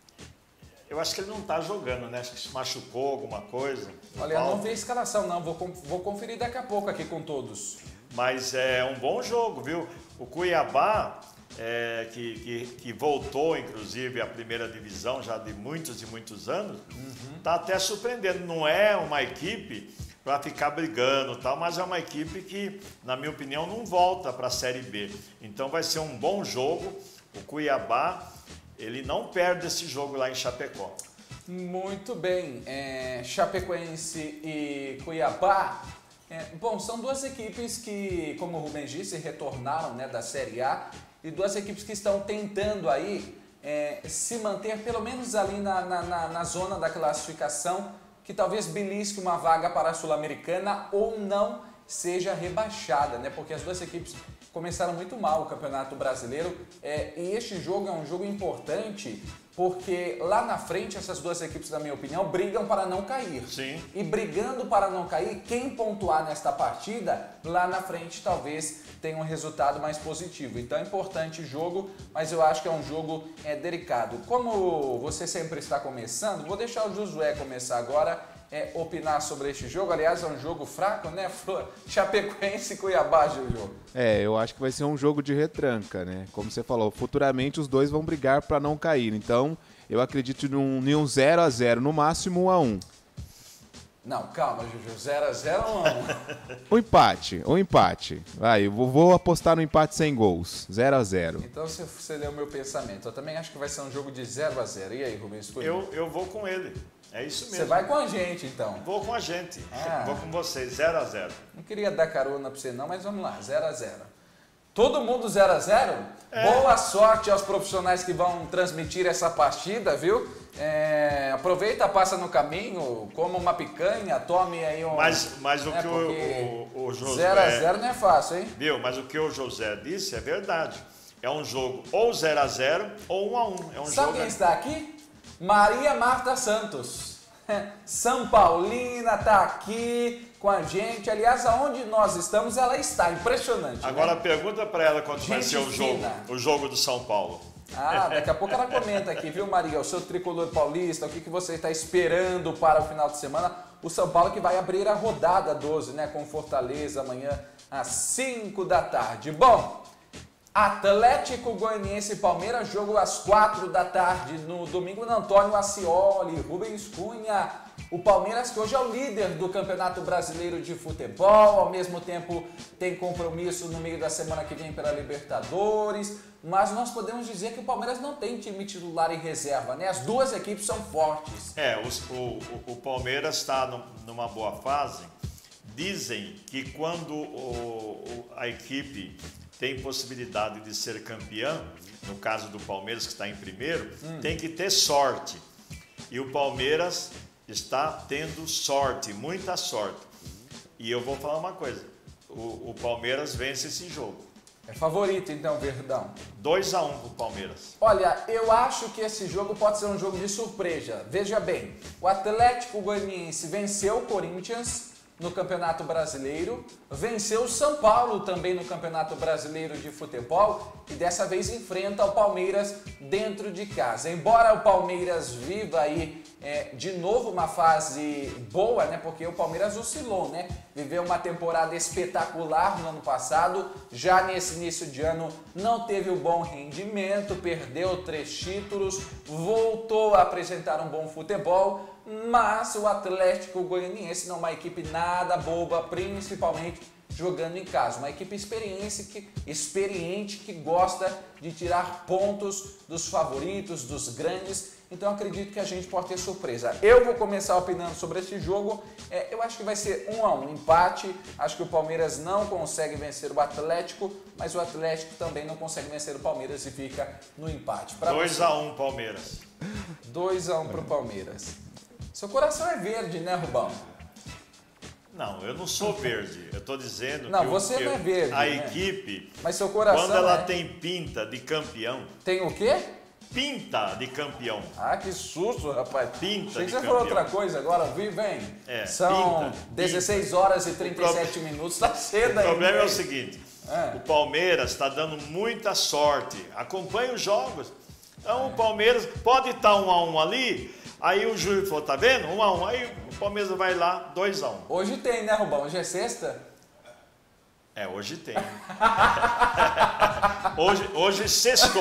Speaker 2: Eu acho que ele não está jogando, né? Acho que se machucou alguma coisa. o
Speaker 1: Olha, eu não
Speaker 2: Walter.
Speaker 1: vi a escalação não. Vou, con- vou conferir daqui a pouco aqui com todos.
Speaker 2: Mas é um bom jogo, viu? O Cuiabá, é, que, que, que voltou, inclusive, à primeira divisão já de muitos e muitos anos, está até surpreendendo. Não é uma equipe para ficar brigando e tal, mas é uma equipe que, na minha opinião, não volta para a Série B. Então vai ser um bom jogo. O Cuiabá, ele não perde esse jogo lá em Chapecó.
Speaker 1: Muito bem. É, Chapecoense e Cuiabá. É, bom, são duas equipes que, como o Rubens disse, retornaram, né, da Série A e duas equipes que estão tentando aí é, se manter pelo menos ali na, na, na, na zona da classificação, que talvez belisque uma vaga para a Sul-Americana ou não seja rebaixada, né? Porque as duas equipes começaram muito mal o Campeonato Brasileiro é, e este jogo é um jogo importante porque lá na frente essas duas equipes, na minha opinião, brigam para não cair.
Speaker 2: Sim.
Speaker 1: E brigando para não cair, quem pontuar nesta partida, lá na frente talvez tenha um resultado mais positivo. Então é importante o jogo, mas eu acho que é um jogo é, delicado. Como você sempre está começando, vou deixar o Josué começar agora, é, opinar sobre este jogo. Aliás, é um jogo fraco, né? Chapecoense e Cuiabá, Jojo.
Speaker 3: É, eu acho que vai ser um jogo de retranca, né? Como você falou, futuramente os dois vão brigar para não cair. Então, eu acredito num, em um zero a zero, no máximo um a um.
Speaker 1: Não, calma, Jojo. zero a zero ou um?
Speaker 3: Um empate, um empate. Vai, eu vou, vou apostar no empate sem gols. zero a zero.
Speaker 1: Então você, você leu o meu pensamento. Eu também acho que vai ser um jogo de zero a zero. E aí, Rubens Cunha?
Speaker 2: Eu, eu vou com ele. É isso mesmo.
Speaker 1: Você vai com a gente, então.
Speaker 2: Vou com a gente.
Speaker 1: Ah.
Speaker 2: Vou com vocês, zero a zero.
Speaker 1: Não queria dar carona pra você não, mas vamos lá, zero a zero. Todo mundo zero a zero?
Speaker 2: É.
Speaker 1: Boa sorte aos profissionais que vão transmitir essa partida, viu? É, aproveita, passa no caminho, coma uma picanha, tome aí um...
Speaker 2: Mas, mas o
Speaker 1: né,
Speaker 2: que
Speaker 1: porque
Speaker 2: o, o, o José...
Speaker 1: zero a zero não é fácil, hein?
Speaker 2: Viu? Mas o que o José disse é verdade. É um jogo ou zero a zero ou um a um. É um
Speaker 1: Sabe
Speaker 2: jogo...
Speaker 1: quem está aqui? Maria Marta Santos. São Paulina tá aqui com a gente. Aliás, aonde nós estamos, ela está. Impressionante.
Speaker 2: Agora
Speaker 1: né?
Speaker 2: pergunta para ela quando vai
Speaker 1: Gente
Speaker 2: ser o jogo,
Speaker 1: fina.
Speaker 2: o jogo do São Paulo.
Speaker 1: Ah, daqui a pouco ela comenta aqui, viu, Maria? O seu tricolor paulista, o que, que você está esperando para o final de semana? O São Paulo que vai abrir a rodada doze, né, com Fortaleza amanhã às cinco da tarde. Bom, Atlético Goianiense e Palmeiras, jogo às quatro da tarde no domingo no Antônio Ascioli, Rubens Cunha. O Palmeiras, que hoje é o líder do Campeonato Brasileiro de Futebol, ao mesmo tempo tem compromisso no meio da semana que vem pela Libertadores, mas nós podemos dizer que o Palmeiras não tem time titular em reserva, né? As duas equipes são fortes.
Speaker 2: É, os, o, o, o Palmeiras está numa boa fase. Dizem que quando o, o, a equipe tem possibilidade de ser campeão, no caso do Palmeiras que está em primeiro, hum. tem que ter sorte. E o Palmeiras está tendo sorte, muita sorte. E eu vou falar uma coisa, o, o Palmeiras vence esse jogo.
Speaker 1: É favorito então, Verdão?
Speaker 2: dois a um para o Palmeiras.
Speaker 1: Olha, eu acho que esse jogo pode ser um jogo de surpresa. Veja bem, o Atlético Goianiense venceu o Corinthians no Campeonato Brasileiro, venceu o São Paulo também no Campeonato Brasileiro de Futebol e dessa vez enfrenta o Palmeiras dentro de casa. Embora o Palmeiras viva aí é, de novo uma fase boa, né? Porque o Palmeiras oscilou, né? Viveu uma temporada espetacular no ano passado, já nesse início de ano não teve o bom rendimento, perdeu três títulos, voltou a apresentar um bom futebol, mas o Atlético Goianiense não é uma equipe nada boba, principalmente jogando em casa. Uma equipe experiente que, experiente que gosta de tirar pontos dos favoritos, dos grandes. Então acredito que a gente pode ter surpresa. Eu vou começar opinando sobre esse jogo. É, eu acho que vai ser um a um, empate. Acho que o Palmeiras não consegue vencer o Atlético, mas o Atlético também não consegue vencer o Palmeiras e fica no empate.
Speaker 2: dois a um Palmeiras.
Speaker 1: dois a um para o Palmeiras. Seu coração é verde, né, Rubão?
Speaker 2: Não, eu não sou verde. Eu estou dizendo
Speaker 1: não,
Speaker 2: que,
Speaker 1: você
Speaker 2: o,
Speaker 1: não é verde,
Speaker 2: a
Speaker 1: né?
Speaker 2: equipe,
Speaker 1: mas seu coração
Speaker 2: quando ela
Speaker 1: é...
Speaker 2: tem pinta de campeão...
Speaker 1: Tem o quê?
Speaker 2: Pinta de campeão.
Speaker 1: Ah, que susto, rapaz.
Speaker 2: Pinta
Speaker 1: Achei que
Speaker 2: de
Speaker 1: você
Speaker 2: campeão.
Speaker 1: falou outra coisa agora, vi, vem.
Speaker 2: É,
Speaker 1: São
Speaker 2: pinta,
Speaker 1: dezesseis horas e trinta e sete
Speaker 2: pro...
Speaker 1: minutos, tá cedo aí.
Speaker 2: O problema
Speaker 1: hein?
Speaker 2: é o seguinte,
Speaker 1: é.
Speaker 2: o Palmeiras está dando muita sorte. Acompanha os jogos. Então é. o Palmeiras pode estar um a um ali, aí o Júlio falou, tá vendo? Um a um, aí o Palmeiras vai lá, dois a um.
Speaker 1: Hoje tem, né, Rubão? Hoje é sexta?
Speaker 2: É, hoje tem. hoje, hoje sextou.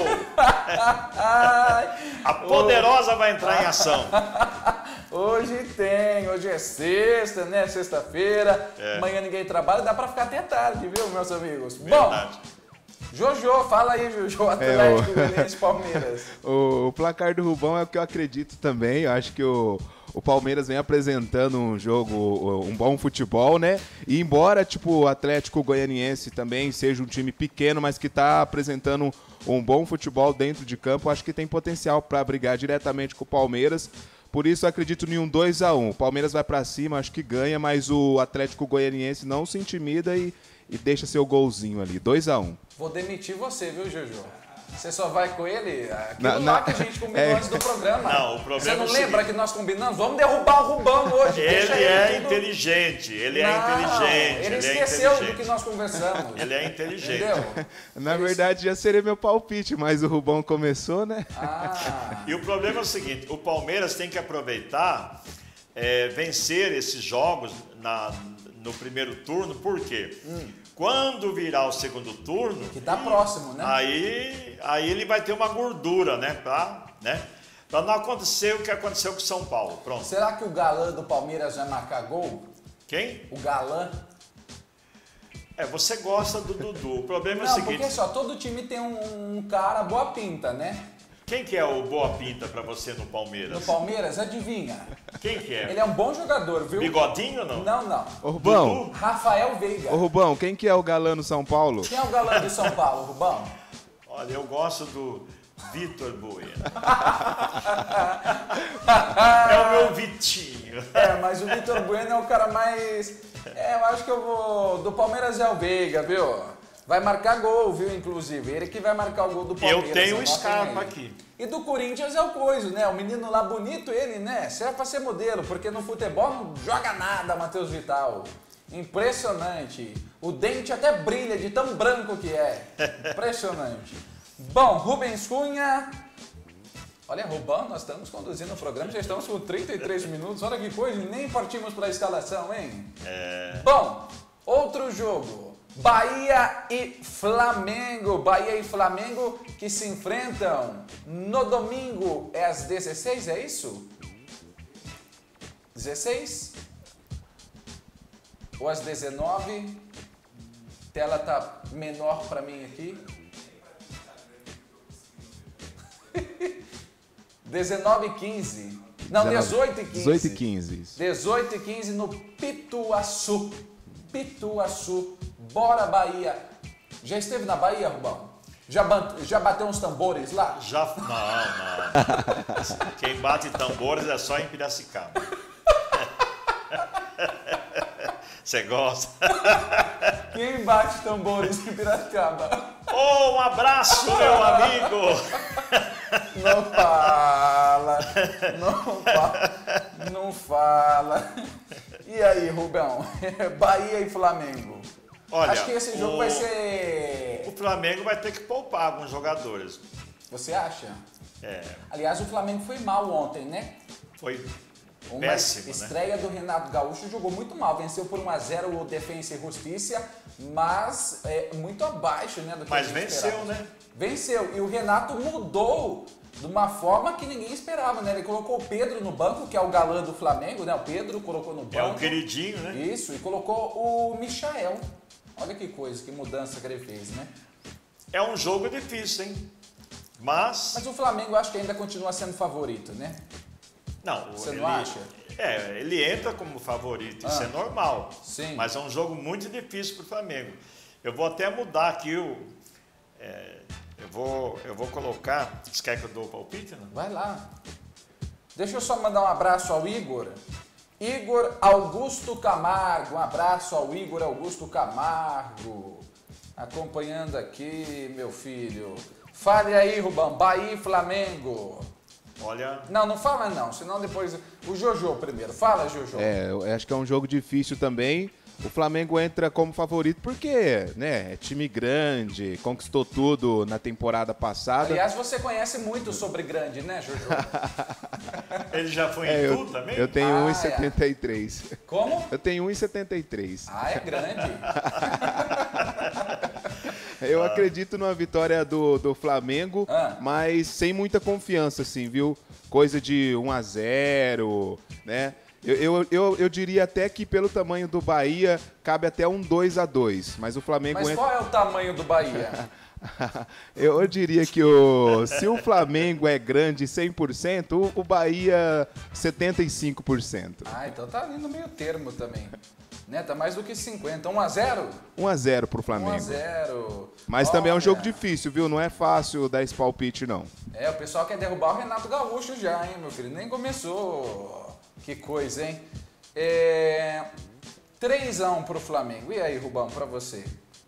Speaker 2: A poderosa vai entrar em ação.
Speaker 1: Hoje tem, hoje é sexta, né? Sexta-feira.
Speaker 2: É.
Speaker 1: Amanhã ninguém trabalha, dá pra ficar até tarde, viu, meus amigos?
Speaker 2: Verdade.
Speaker 1: Bom, Jojo, fala aí, Jojo, Atlético Goianiense, Palmeiras.
Speaker 3: O, o placar do Rubão é o que eu acredito também. Eu acho que o, o Palmeiras vem apresentando um jogo, um bom futebol, né? E embora, tipo, o Atlético Goianiense também seja um time pequeno, mas que tá apresentando um bom futebol dentro de campo, acho que tem potencial para brigar diretamente com o Palmeiras. Por isso, eu acredito em um dois a um. O Palmeiras vai para cima, acho que ganha, mas o Atlético Goianiense não se intimida e, e deixa seu golzinho ali. dois a um.
Speaker 1: Vou demitir você, viu, Jojo? Você só vai com ele? Aquilo
Speaker 3: Na,
Speaker 1: lá
Speaker 3: na,
Speaker 1: que a gente combinou
Speaker 3: é,
Speaker 1: antes do programa.
Speaker 2: Não, o problema
Speaker 1: Você não
Speaker 2: é o
Speaker 1: lembra
Speaker 2: seguinte.
Speaker 1: que nós combinamos? Vamos derrubar o Rubão hoje.
Speaker 2: Ele
Speaker 1: Deixa
Speaker 2: é
Speaker 1: tudo...
Speaker 2: inteligente, ele
Speaker 1: não,
Speaker 2: é inteligente.
Speaker 1: Ele
Speaker 2: ele
Speaker 1: esqueceu
Speaker 2: é
Speaker 1: do que
Speaker 2: inteligente.
Speaker 1: nós conversamos.
Speaker 2: Ele é inteligente.
Speaker 1: Entendeu?
Speaker 3: Na
Speaker 1: Ele...
Speaker 3: verdade, já seria meu palpite, mas o Rubão começou, né?
Speaker 1: Ah.
Speaker 2: E o problema é o seguinte, o Palmeiras tem que aproveitar, é, vencer esses jogos na, no primeiro turno, por quê? Hum. Quando virar o segundo turno...
Speaker 1: Que tá próximo, né?
Speaker 2: Aí, aí ele vai ter uma gordura, né? Pra, né? pra não acontecer o que aconteceu com o São Paulo. Pronto.
Speaker 1: Será que o galã do Palmeiras vai marcar gol?
Speaker 2: Quem?
Speaker 1: O galã?
Speaker 2: É, você gosta do Dudu. O problema é o
Speaker 1: Não,
Speaker 2: seguinte...
Speaker 1: porque só, todo time tem um, um cara boa pinta, né?
Speaker 2: Quem que é o boa pinta pra você no Palmeiras?
Speaker 1: No Palmeiras, adivinha?
Speaker 2: Quem que é?
Speaker 1: Ele é um bom jogador, viu?
Speaker 2: Bigodinho ou não?
Speaker 1: Não, não.
Speaker 3: Ô, Rubão,
Speaker 2: Dudu?
Speaker 1: Rafael Veiga.
Speaker 3: ô, Rubão, quem que é o galã no São Paulo?
Speaker 1: Quem é o galã de São Paulo, Rubão?
Speaker 2: Olha, eu gosto do Vitor Bueno. É o meu Vitinho.
Speaker 1: É, mas o Vitor Bueno é o cara mais... É, eu acho que eu vou... Do Palmeiras é o Veiga, viu? Vai marcar gol, viu, inclusive. Ele que vai marcar o gol do Palmeiras.
Speaker 2: Eu tenho o
Speaker 1: anotem
Speaker 2: Scarpa
Speaker 1: aí.
Speaker 2: aqui.
Speaker 1: E do Corinthians é o Coiso, né? O menino lá bonito, ele, né? Serve pra ser modelo, porque no futebol não joga nada, Matheus Vital. Impressionante. O dente até brilha de tão branco que é. Impressionante. Bom, Rubens Cunha... Olha, Rubão, nós estamos conduzindo o programa, já estamos com trinta e três minutos. Olha que coisa, nem partimos para a escalação, hein?
Speaker 2: É...
Speaker 1: Bom, outro jogo. Bahia e Flamengo. Bahia e Flamengo que se enfrentam no domingo. É às dezesseis, é isso? dezesseis? Ou às dezenove? A tela tá menor para mim aqui. dezenove e quinze. Não, dezoito e quinze.
Speaker 3: dezoito e quinze.
Speaker 1: dezoito e quinze no Pituaçu. Pituaçu. Bora, Bahia. Já esteve na Bahia, Rubão? Já, já bateu uns tambores lá?
Speaker 2: Já. Não, não. Quem bate tambores é só em Piracicaba. Você gosta?
Speaker 1: Quem bate tambores em Piracicaba?
Speaker 2: Oh, um abraço, meu amigo!
Speaker 1: Não fala, não fala, não fala. E aí, Rubão? Bahia e Flamengo.
Speaker 2: Olha,
Speaker 1: acho que esse jogo
Speaker 2: o,
Speaker 1: vai ser...
Speaker 2: O Flamengo vai ter que poupar alguns jogadores.
Speaker 1: Você acha?
Speaker 2: É.
Speaker 1: Aliás, o Flamengo foi mal ontem, né?
Speaker 2: Foi
Speaker 1: Uma
Speaker 2: péssimo,
Speaker 1: estreia
Speaker 2: né?
Speaker 1: do Renato Gaúcho, jogou muito mal, venceu por um a zero o Defensa e Justiça, mas é, muito abaixo, né, do que
Speaker 2: Mas
Speaker 1: a gente
Speaker 2: venceu,
Speaker 1: esperava.
Speaker 2: né?
Speaker 1: Venceu, e o Renato mudou de uma forma que ninguém esperava, né? Ele colocou o Pedro no banco, que é o galã do Flamengo, né? O Pedro colocou no banco.
Speaker 2: É um queridinho, né?
Speaker 1: Isso, e colocou o Michael. Olha que coisa, que mudança que ele fez, né?
Speaker 2: É um jogo difícil, hein? Mas...
Speaker 1: Mas o Flamengo eu acho que ainda continua sendo favorito, né?
Speaker 2: Não,
Speaker 1: Você
Speaker 2: ele,
Speaker 1: não acha?
Speaker 2: É, ele entra como favorito, isso
Speaker 1: Ah,
Speaker 2: é normal.
Speaker 1: sim.
Speaker 2: Mas é um jogo muito difícil para o Flamengo. Eu vou até mudar aqui o... É, eu, vou, eu vou colocar... Você quer que eu dou o palpite, não?
Speaker 1: Vai lá. Deixa eu só mandar um abraço ao Igor. Igor Augusto Camargo. Um abraço ao Igor Augusto Camargo. Acompanhando aqui, meu filho. Fale aí, Rubão. Bahia e Flamengo.
Speaker 2: Olha...
Speaker 1: Não, não fala não, senão depois... O Jojo primeiro. Fala, Jojo.
Speaker 3: É, eu acho que é um jogo difícil também. O Flamengo entra como favorito porque, né, é time grande, conquistou tudo na temporada passada.
Speaker 1: Aliás, você conhece muito sobre grande, né, Jojo?
Speaker 2: Ele já foi
Speaker 3: É,
Speaker 2: em
Speaker 3: eu,
Speaker 2: tudo também?
Speaker 3: eu tenho
Speaker 1: Ah,
Speaker 3: um e setenta e três.
Speaker 1: Como?
Speaker 3: Eu tenho um e setenta e três.
Speaker 1: Ah, é grande.
Speaker 3: Eu ah. acredito numa vitória do, do Flamengo,
Speaker 1: Ah.
Speaker 3: mas sem muita confiança, assim, viu? Coisa de um a zero, né? Eu, eu, eu, eu diria até que pelo tamanho do Bahia, cabe até um dois a dois, mas o Flamengo...
Speaker 1: Mas
Speaker 3: entra...
Speaker 1: qual é o tamanho do Bahia?
Speaker 3: Eu diria que o, se o Flamengo é grande cem por cento, o, o Bahia setenta e cinco por cento.
Speaker 1: Ah, então tá ali no meio termo também. Né? Tá mais do que cinquenta. um a zero?
Speaker 3: um a zero pro Flamengo.
Speaker 1: um a zero.
Speaker 3: Mas também é um
Speaker 1: Olha.
Speaker 3: jogo difícil, viu? Não é fácil dar esse palpite, não.
Speaker 1: É, o pessoal quer derrubar o Renato Gaúcho já, hein, meu filho? Nem começou. Que coisa, hein? É... três a um pro Flamengo. E aí, Rubão, pra você?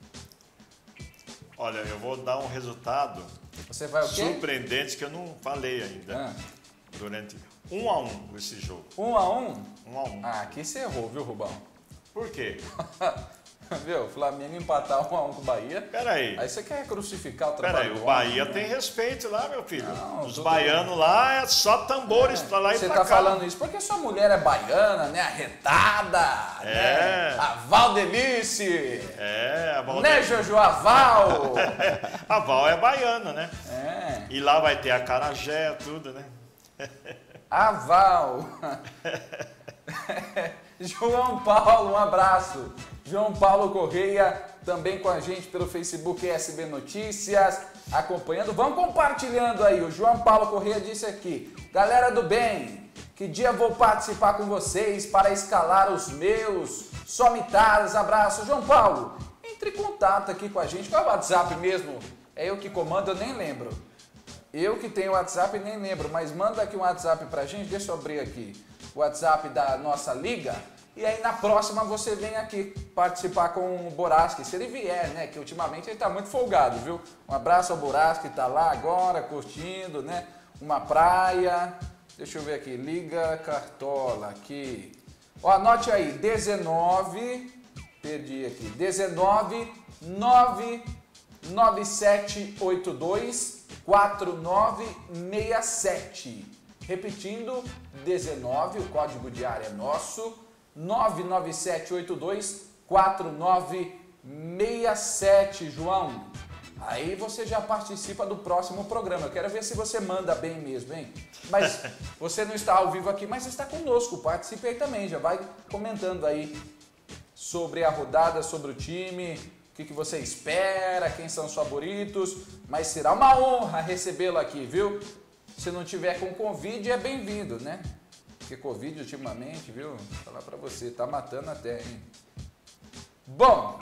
Speaker 2: Olha, eu vou dar um resultado
Speaker 1: Você vai o quê?
Speaker 2: surpreendente que eu não falei ainda.
Speaker 1: Ah.
Speaker 2: Durante um a um esse jogo.
Speaker 1: um a um?
Speaker 2: Um a um.
Speaker 1: Ah, aqui você errou, viu, Rubão?
Speaker 2: Por quê?
Speaker 1: Viu? O Flamengo empatar um a um com o Bahia.
Speaker 2: Peraí.
Speaker 1: Aí você quer crucificar o trabalho
Speaker 2: Peraí,
Speaker 1: do
Speaker 2: o Bahia
Speaker 1: homem,
Speaker 2: tem
Speaker 1: né?
Speaker 2: respeito lá, meu filho.
Speaker 1: Não,
Speaker 2: Os
Speaker 1: tudo
Speaker 2: baianos lá é só tambores pra lá e
Speaker 1: Você
Speaker 2: pra
Speaker 1: tá
Speaker 2: cá.
Speaker 1: falando isso porque sua mulher é baiana, né? Arretada,
Speaker 2: É.
Speaker 1: né? A Valdelice.
Speaker 2: É, a Val...
Speaker 1: Né, Jojo? A Val.
Speaker 2: a Val é baiana, né?
Speaker 1: É.
Speaker 2: E lá vai ter a acarajé, tudo, né?
Speaker 1: A Val. João Paulo, um abraço. João Paulo Correia, também com a gente pelo Facebook S B Notícias, acompanhando. Vamos compartilhando aí. O João Paulo Correia disse aqui: galera do bem, que dia vou participar com vocês para escalar os meus somitadas. Abraço, João Paulo. Entre em contato aqui com a gente. Qual é o WhatsApp mesmo? É eu que comando, eu nem lembro. Eu que tenho o WhatsApp e nem lembro, mas manda aqui um WhatsApp pra gente. Deixa eu abrir aqui o WhatsApp da nossa liga. E aí na próxima você vem aqui participar com o Boraschi, se ele vier, né? Que ultimamente ele tá muito folgado, viu? Um abraço ao Boraschi que tá lá agora, curtindo, né? Uma praia. Deixa eu ver aqui, Liga Cartola aqui. Ó, anote aí, dezenove, perdi aqui, dezenove, nove nove sete oito dois, quatro nove seis sete. Repetindo, dezenove, o código de área é nosso, nove nove sete oito dois quatro nove seis sete, João. Aí você já participa do próximo programa. Eu quero ver se você manda bem mesmo, hein? Mas você não está ao vivo aqui, mas está conosco. Participe aí também, já vai comentando aí sobre a rodada, sobre o time, o que, que você espera, quem são os favoritos. Mas será uma honra recebê-lo aqui, viu? Se não tiver com Covid, é bem-vindo, né? Porque Covid ultimamente, viu? Vou falar pra você, tá matando até, hein? Bom,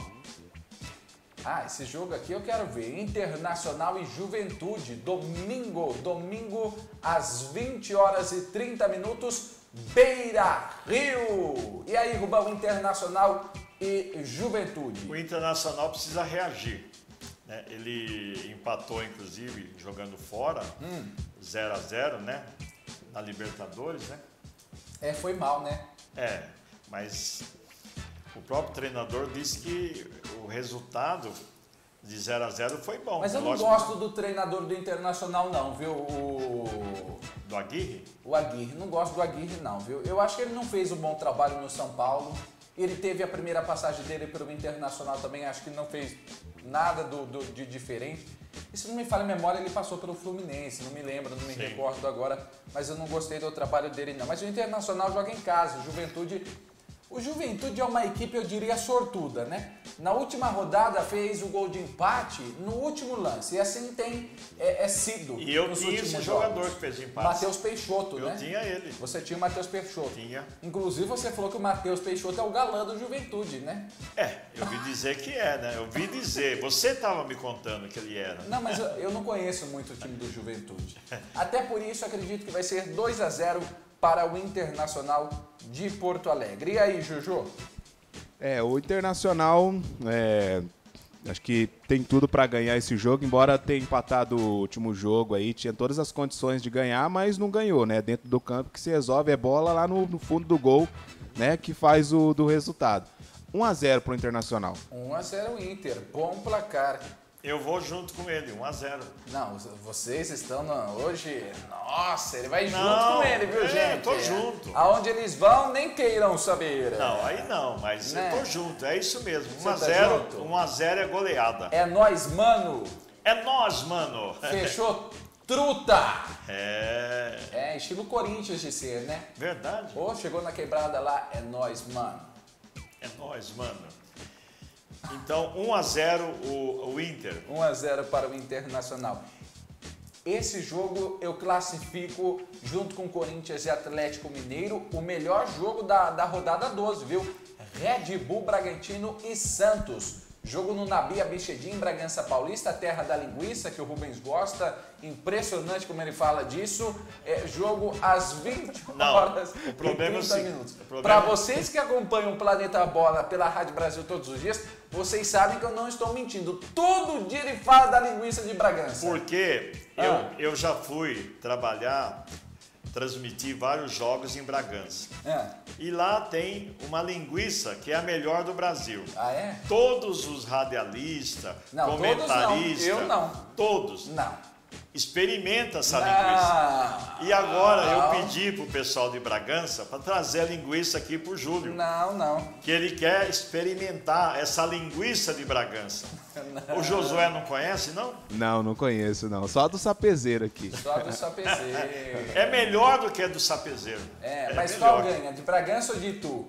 Speaker 1: ah, esse jogo aqui eu quero ver. Internacional e Juventude, domingo, domingo às vinte horas e trinta minutos, Beira Rio. E aí, Rubão, Internacional e Juventude?
Speaker 2: O Internacional precisa reagir, né? Ele empatou, inclusive, jogando fora, hum. zero a zero, né? Na Libertadores, né?
Speaker 1: É, foi mal, né?
Speaker 2: É, mas o próprio treinador disse que o resultado de zero a zero foi bom.
Speaker 1: Mas eu não
Speaker 2: Lógico
Speaker 1: gosto do treinador do Internacional não, viu? O...
Speaker 2: Do Aguirre?
Speaker 1: O Aguirre, não gosto do Aguirre não, viu? Eu acho que ele não fez um bom trabalho no São Paulo. Ele teve a primeira passagem dele pelo Internacional também, acho que não fez nada do, do, de diferente. E se não me falha a memória, ele passou pelo Fluminense, não me lembro, não me Sim. recordo agora, mas eu não gostei do trabalho dele não. Mas o Internacional joga em casa, o Juventude... O Juventude é uma equipe, eu diria, sortuda, né? Na última rodada fez o gol de empate no último lance. E assim tem é, é sido.
Speaker 2: E eu tinha esse jogador jogos. que fez o empate.
Speaker 1: Matheus Peixoto,
Speaker 2: eu
Speaker 1: né?
Speaker 2: Eu tinha ele.
Speaker 1: Você tinha o Matheus Peixoto.
Speaker 2: Tinha.
Speaker 1: Inclusive você falou que o Matheus Peixoto é o galã do Juventude, né?
Speaker 2: É, eu vi dizer que é, né? Eu vi dizer. Você estava me contando que ele era.
Speaker 1: Não, mas eu, eu não conheço muito o time do Juventude. Até por isso acredito que vai ser dois a zero para o Internacional de Porto Alegre. E aí, Juju?
Speaker 3: É, o Internacional, é, acho que tem tudo para ganhar esse jogo, embora tenha empatado o último jogo aí, tinha todas as condições de ganhar, mas não ganhou, né? Dentro do campo que se resolve é bola lá no, no fundo do gol, né? Que faz o do resultado. um a zero pro Internacional.
Speaker 1: um a zero Inter, bom placar.
Speaker 2: Eu vou junto com ele, um a zero.
Speaker 1: Não, vocês estão no, hoje... Nossa, ele vai
Speaker 2: não,
Speaker 1: junto com ele, viu,
Speaker 2: é,
Speaker 1: gente?
Speaker 2: Tô junto.
Speaker 1: Aonde eles vão, nem queiram saber.
Speaker 2: Não, aí não, mas né? eu tô junto, é isso mesmo. um a zero é goleada.
Speaker 1: É nós, mano.
Speaker 2: É nós, mano.
Speaker 1: Fechou? Truta!
Speaker 2: É...
Speaker 1: É, estilo Corinthians de ser, né?
Speaker 2: Verdade.
Speaker 1: Ô, chegou na quebrada lá, é nós, mano.
Speaker 2: É nós, mano. Então, um a zero o, o Inter.
Speaker 1: um a zero para o Internacional. Esse jogo eu classifico, junto com Corinthians e Atlético Mineiro, o melhor jogo da, da rodada doze, viu? Red Bull Bragantino e Santos. Jogo no Nabi Abichedin, Bragança Paulista, terra da linguiça, que o Rubens gosta. Impressionante como ele fala disso. É jogo às vinte horas
Speaker 2: Não, o problema
Speaker 1: e trinta
Speaker 2: é o
Speaker 1: minutos.
Speaker 2: problema...
Speaker 1: Para vocês que acompanham o Planeta Bola pela Rádio Brasil todos os dias, vocês sabem que eu não estou mentindo. Todo dia ele fala da linguiça de Bragança.
Speaker 2: Porque
Speaker 1: ah.
Speaker 2: eu, eu já fui trabalhar, transmitir vários jogos em Bragança.
Speaker 1: É.
Speaker 2: E lá tem uma linguiça que é a melhor do Brasil.
Speaker 1: Ah, é?
Speaker 2: Todos os radialistas,
Speaker 1: não,
Speaker 2: comentaristas...
Speaker 1: Todos não. Eu não.
Speaker 2: Todos.
Speaker 1: Não.
Speaker 2: Experimenta essa
Speaker 1: não.
Speaker 2: linguiça. E agora
Speaker 1: não.
Speaker 2: eu pedi pro pessoal de Bragança para trazer a linguiça aqui pro Júlio.
Speaker 1: Não, não.
Speaker 2: Que ele quer experimentar essa linguiça de Bragança. Não. O Josué não conhece, não?
Speaker 3: Não, não conheço, não. Só a do sapezeiro aqui.
Speaker 1: Só a do sapezeiro.
Speaker 2: É melhor do que a do sapezeiro.
Speaker 1: É,
Speaker 2: é
Speaker 1: mas
Speaker 2: melhor.
Speaker 1: qual ganha? De Bragança ou de Itu?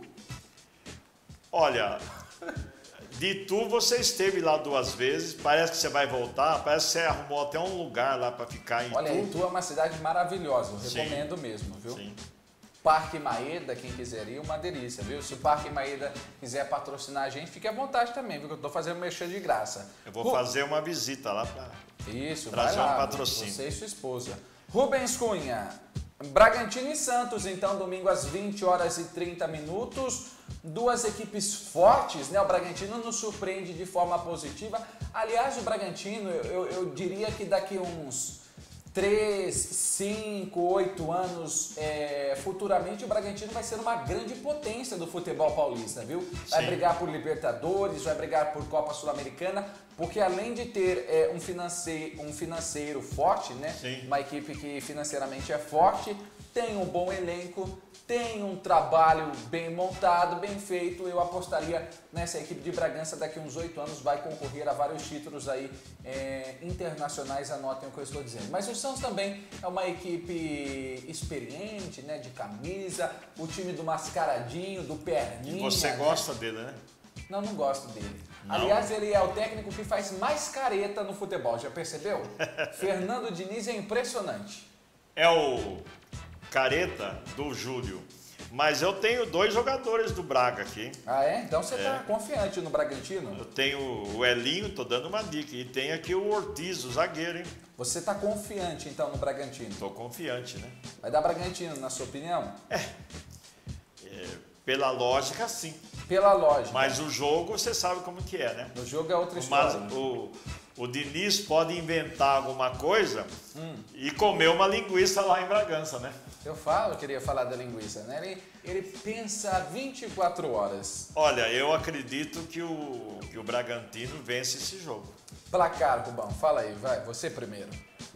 Speaker 2: Olha... De Itu você esteve lá duas vezes, parece que você vai voltar, parece que você arrumou até um lugar lá para ficar em Itu.
Speaker 1: Olha, Itu é uma cidade maravilhosa, eu
Speaker 2: Sim.
Speaker 1: recomendo mesmo, viu?
Speaker 2: Sim.
Speaker 1: Parque Maeda, quem quiser ir, uma delícia, viu? Se o Parque Maeda quiser patrocinar a gente, fique à vontade também, viu? Que eu tô fazendo mexer de graça.
Speaker 2: Eu vou
Speaker 1: Ru...
Speaker 2: fazer uma visita lá para
Speaker 1: Isso,
Speaker 2: trazer
Speaker 1: vai lá,
Speaker 2: um patrocínio.
Speaker 1: Você e sua esposa. Rubens Cunha, Bragantino e Santos, então, domingo às vinte horas e trinta minutos. Duas equipes fortes, né? O Bragantino nos surpreende de forma positiva. Aliás, o Bragantino, eu, eu, eu diria que daqui uns três, cinco, oito anos, é, futuramente o Bragantino vai ser uma grande potência do futebol paulista, viu? Vai
Speaker 2: Sim.
Speaker 1: brigar por Libertadores, vai brigar por Copa Sul-Americana, porque além de ter é, um, financeiro, um financeiro forte, né?
Speaker 2: Sim.
Speaker 1: Uma equipe que financeiramente é forte, tem um bom elenco, tem um trabalho bem montado, bem feito. Eu apostaria nessa equipe de Bragança, daqui a uns oito anos vai concorrer a vários títulos aí é, internacionais, anotem o que eu estou dizendo. Mas o Santos também é uma equipe experiente, né, de camisa, o time do mascaradinho, do perninha.
Speaker 2: E você
Speaker 1: né?
Speaker 2: gosta dele, né?
Speaker 1: Não, não gosto dele.
Speaker 2: Não?
Speaker 1: Aliás, ele é o técnico que faz mais careta no futebol, já percebeu? Fernando Diniz é impressionante.
Speaker 2: É o careta do Júlio. Mas eu tenho dois jogadores do Braga aqui.
Speaker 1: Ah, é? Então você
Speaker 2: É.
Speaker 1: tá confiante no Bragantino?
Speaker 2: Eu tenho o Elinho, tô dando uma dica. E tem aqui o Ortiz, o zagueiro, hein?
Speaker 1: Você tá confiante então no Bragantino?
Speaker 2: Tô confiante, né?
Speaker 1: Vai dar Bragantino, na sua opinião?
Speaker 2: É, pela lógica, sim.
Speaker 1: Pela lógica.
Speaker 2: Mas o jogo, você sabe como que é, né?
Speaker 1: No jogo é outra
Speaker 2: Mas
Speaker 1: história.
Speaker 2: o, o Diniz pode inventar alguma coisa
Speaker 1: Hum.
Speaker 2: e comer uma linguiça lá em Bragança, né?
Speaker 1: Eu falo, eu queria falar da linguiça, né? Ele, ele pensa vinte e quatro horas.
Speaker 2: Olha, eu acredito que o, que o Bragantino vence esse jogo.
Speaker 1: Placar, Rubão, fala aí, vai, você primeiro.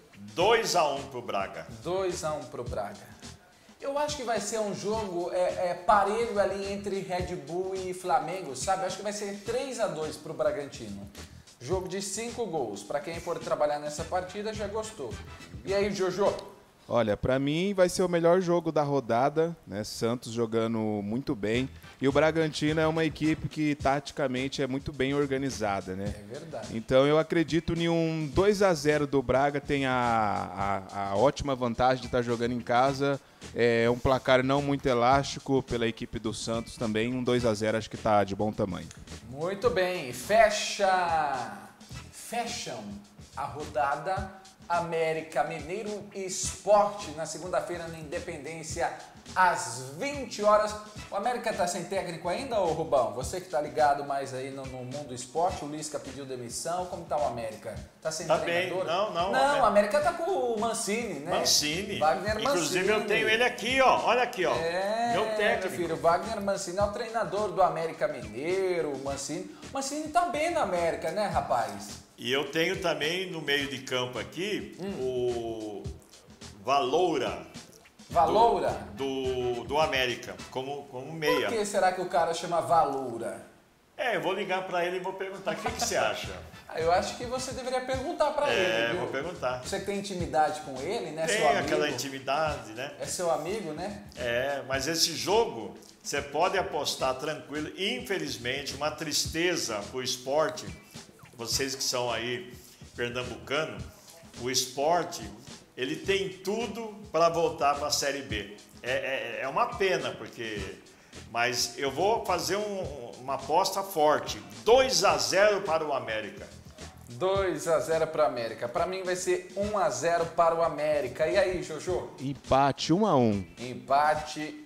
Speaker 2: dois a um pro Braga.
Speaker 1: dois a um pro Braga. Eu acho que vai ser um jogo é, é, parelho ali entre Red Bull e Flamengo, sabe? Eu acho que vai ser três a dois pro Bragantino. Jogo de cinco gols. Para quem for trabalhar nessa partida já gostou. E aí, Jojo?
Speaker 3: Olha, pra mim vai ser o melhor jogo da rodada, né? Santos jogando muito bem. E o Bragantino é uma equipe que taticamente é muito bem organizada, né?
Speaker 1: É verdade.
Speaker 3: Então eu acredito em um dois a zero do Braga, tem a, a, a ótima vantagem de estar jogando em casa. É um placar não muito elástico pela equipe do Santos também. Um dois a zero acho que tá de bom tamanho.
Speaker 1: Muito bem, fecha, fecham a rodada América Mineiro e Sport na segunda-feira na Independência às vinte horas. O América tá sem técnico ainda, ô Rubão? Você que tá ligado mais aí no, no mundo do esporte, o Lisca pediu demissão, como tá o América? Tá sem
Speaker 2: Tá
Speaker 1: treinador?
Speaker 2: bem, não, não,
Speaker 1: Não, o América tá com o Mancini, né?
Speaker 2: Mancini.
Speaker 1: Wagner
Speaker 2: Inclusive
Speaker 1: Mancini.
Speaker 2: eu tenho ele aqui, ó. Olha aqui, ó.
Speaker 1: É,
Speaker 2: Meu
Speaker 1: meu
Speaker 2: técnico.
Speaker 1: filho, o Wagner Mancini é o treinador do América Mineiro, o Mancini. O Mancini tá bem na América, né, rapaz?
Speaker 2: E eu tenho também no meio de campo aqui
Speaker 1: Hum.
Speaker 2: o Valoura.
Speaker 1: Valoura?
Speaker 2: Do, do, do América, como, como
Speaker 1: Por
Speaker 2: meia.
Speaker 1: que será que o cara chama Valoura?
Speaker 2: É, eu vou ligar pra ele e vou perguntar. O que, que você acha?
Speaker 1: Ah, eu acho que você deveria perguntar pra ele,
Speaker 2: É,
Speaker 1: viu?
Speaker 2: vou perguntar.
Speaker 1: Você tem intimidade com ele, né? Seu
Speaker 2: Tem
Speaker 1: amigo.
Speaker 2: aquela intimidade, né?
Speaker 1: É seu amigo, né?
Speaker 2: É, mas esse jogo você pode apostar tranquilo. Infelizmente, uma tristeza pro esporte, vocês que são aí pernambucano, o esporte, ele tem tudo para voltar para a Série B. É, é, é uma pena, porque... Mas eu vou fazer um, uma aposta forte. dois a zero para o América.
Speaker 1: dois a zero para o América. Para mim vai ser um a zero para o América. E aí, Jojo?
Speaker 3: Empate um a um.
Speaker 1: Empate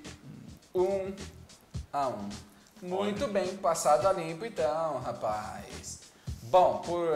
Speaker 1: um a um. Muito bem, passado a limpo então, rapaz. Bom, por...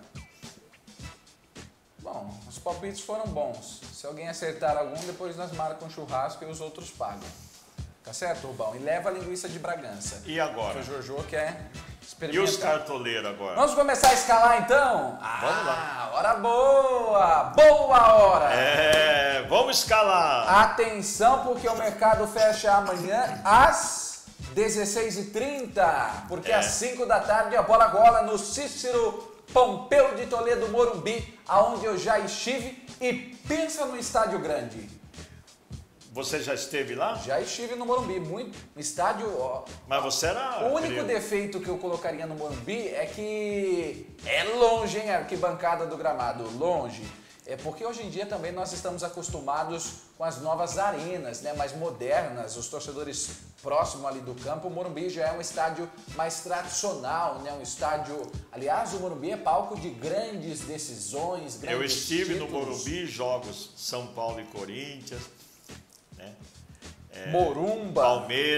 Speaker 1: Bom, os palpites foram bons. Se alguém acertar algum, depois nós marcamos um churrasco e os outros pagam. Tá certo, Rubão? E leva a linguiça de Bragança.
Speaker 2: E agora?
Speaker 1: Que o Jojo quer
Speaker 2: E
Speaker 1: experimentar.
Speaker 2: os cartoleiros agora?
Speaker 1: Vamos começar a escalar então? Ah,
Speaker 2: Vamos lá.
Speaker 1: hora boa! Boa hora!
Speaker 2: É, vamos escalar.
Speaker 1: Atenção, porque o mercado fecha amanhã às dezesseis e trinta. Porque
Speaker 2: É.
Speaker 1: às cinco da tarde a bola rola no Cícero Pompeu de Toledo, Morumbi, aonde eu já estive. E pensa no estádio grande.
Speaker 2: Você já esteve lá?
Speaker 1: Já estive no Morumbi, muito estádio. Ó,
Speaker 2: Mas você era...
Speaker 1: o único
Speaker 2: criança.
Speaker 1: defeito que eu colocaria no Morumbi é que é longe, hein, a arquibancada do gramado, longe. É porque hoje em dia também nós estamos acostumados com as novas arenas, né, mais modernas, os torcedores próximos ali do campo. O Morumbi já é um estádio mais tradicional, né, um estádio... Aliás, o Morumbi é palco de grandes decisões, grandes
Speaker 2: Eu estive no
Speaker 1: títulos.
Speaker 2: Morumbi, jogos São Paulo e Corinthians, né?
Speaker 1: Morumba.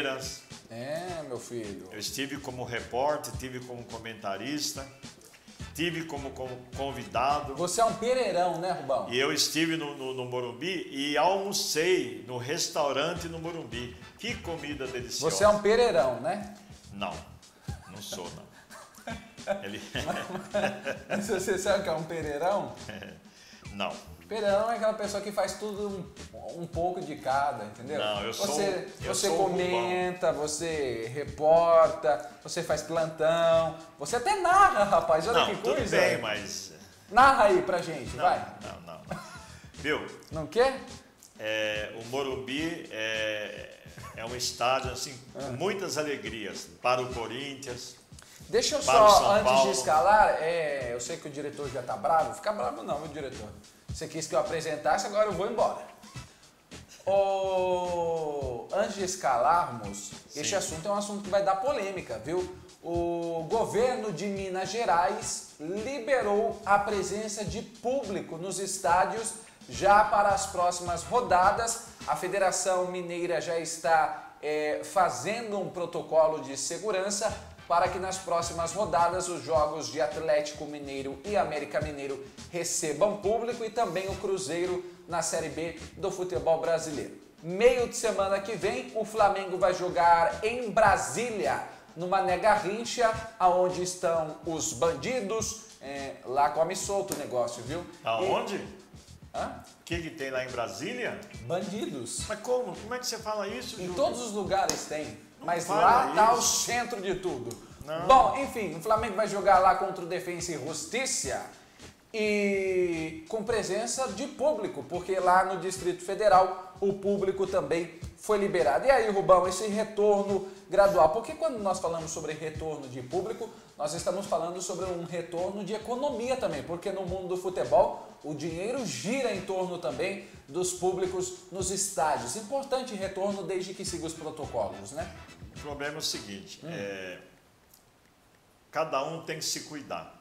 Speaker 2: Palmeiras.
Speaker 1: É, meu filho.
Speaker 2: Eu estive como repórter, estive como comentarista. tive como, como convidado.
Speaker 1: Você é um pereirão, né, Rubão?
Speaker 2: E eu estive no, no, no Morumbi e almocei no restaurante no Morumbi. Que comida deliciosa.
Speaker 1: Você é um pereirão, né?
Speaker 2: Não, não sou, não. Ele...
Speaker 1: Mas você sabe que é um pereirão?
Speaker 2: Não.
Speaker 1: Pereirão é aquela pessoa que faz tudo um, um pouco de cada, entendeu?
Speaker 2: Não, eu sou
Speaker 1: Você,
Speaker 2: eu
Speaker 1: você
Speaker 2: sou
Speaker 1: comenta, você reporta, você faz plantão, você até narra, rapaz, olha
Speaker 2: não,
Speaker 1: que
Speaker 2: tudo
Speaker 1: coisa.
Speaker 2: bem, mas...
Speaker 1: Narra aí pra gente,
Speaker 2: não,
Speaker 1: vai.
Speaker 2: Não, não, não. Viu?
Speaker 1: Não quer?
Speaker 2: É, o Morumbi é, é um estádio assim,
Speaker 1: Ah.
Speaker 2: com muitas alegrias para o Corinthians.
Speaker 1: Deixa eu
Speaker 2: Para o
Speaker 1: só,
Speaker 2: São
Speaker 1: antes
Speaker 2: Paulo.
Speaker 1: de escalar, é, eu sei que o diretor já tá bravo, fica bravo não, meu diretor. Você quis que eu apresentasse, agora eu vou embora. O... Antes de escalarmos,
Speaker 2: Sim.
Speaker 1: este assunto é um assunto que vai dar polêmica, viu? O governo de Minas Gerais liberou a presença de público nos estádios já para as próximas rodadas. A Federação Mineira já está é, fazendo um protocolo de segurança para que nas próximas rodadas os jogos de Atlético Mineiro e América Mineiro recebam público e também o Cruzeiro na Série B do futebol brasileiro. Meio de semana que vem, o Flamengo vai jogar em Brasília, no Mané Garrincha, onde estão os bandidos. É, lá come solto o negócio, viu?
Speaker 2: Aonde?
Speaker 1: E... Hã?
Speaker 2: O que, que tem lá em Brasília?
Speaker 1: Bandidos.
Speaker 2: Mas como? Como é que você fala isso,
Speaker 1: Em
Speaker 2: Júlio?
Speaker 1: todos os lugares tem, mas
Speaker 2: fala
Speaker 1: lá está o
Speaker 2: isso.
Speaker 1: centro de tudo.
Speaker 2: Não.
Speaker 1: Bom, enfim, o Flamengo vai jogar lá contra o Defensa e Justiça e com presença de público, porque lá no Distrito Federal o público também foi liberado. E aí, Rubão, esse retorno gradual, porque quando nós falamos sobre retorno de público, nós estamos falando sobre um retorno de economia também, porque no mundo do futebol o dinheiro gira em torno também dos públicos nos estádios. Importante retorno desde que siga os protocolos, né?
Speaker 2: O problema é o seguinte, hum. é, cada um tem que se cuidar.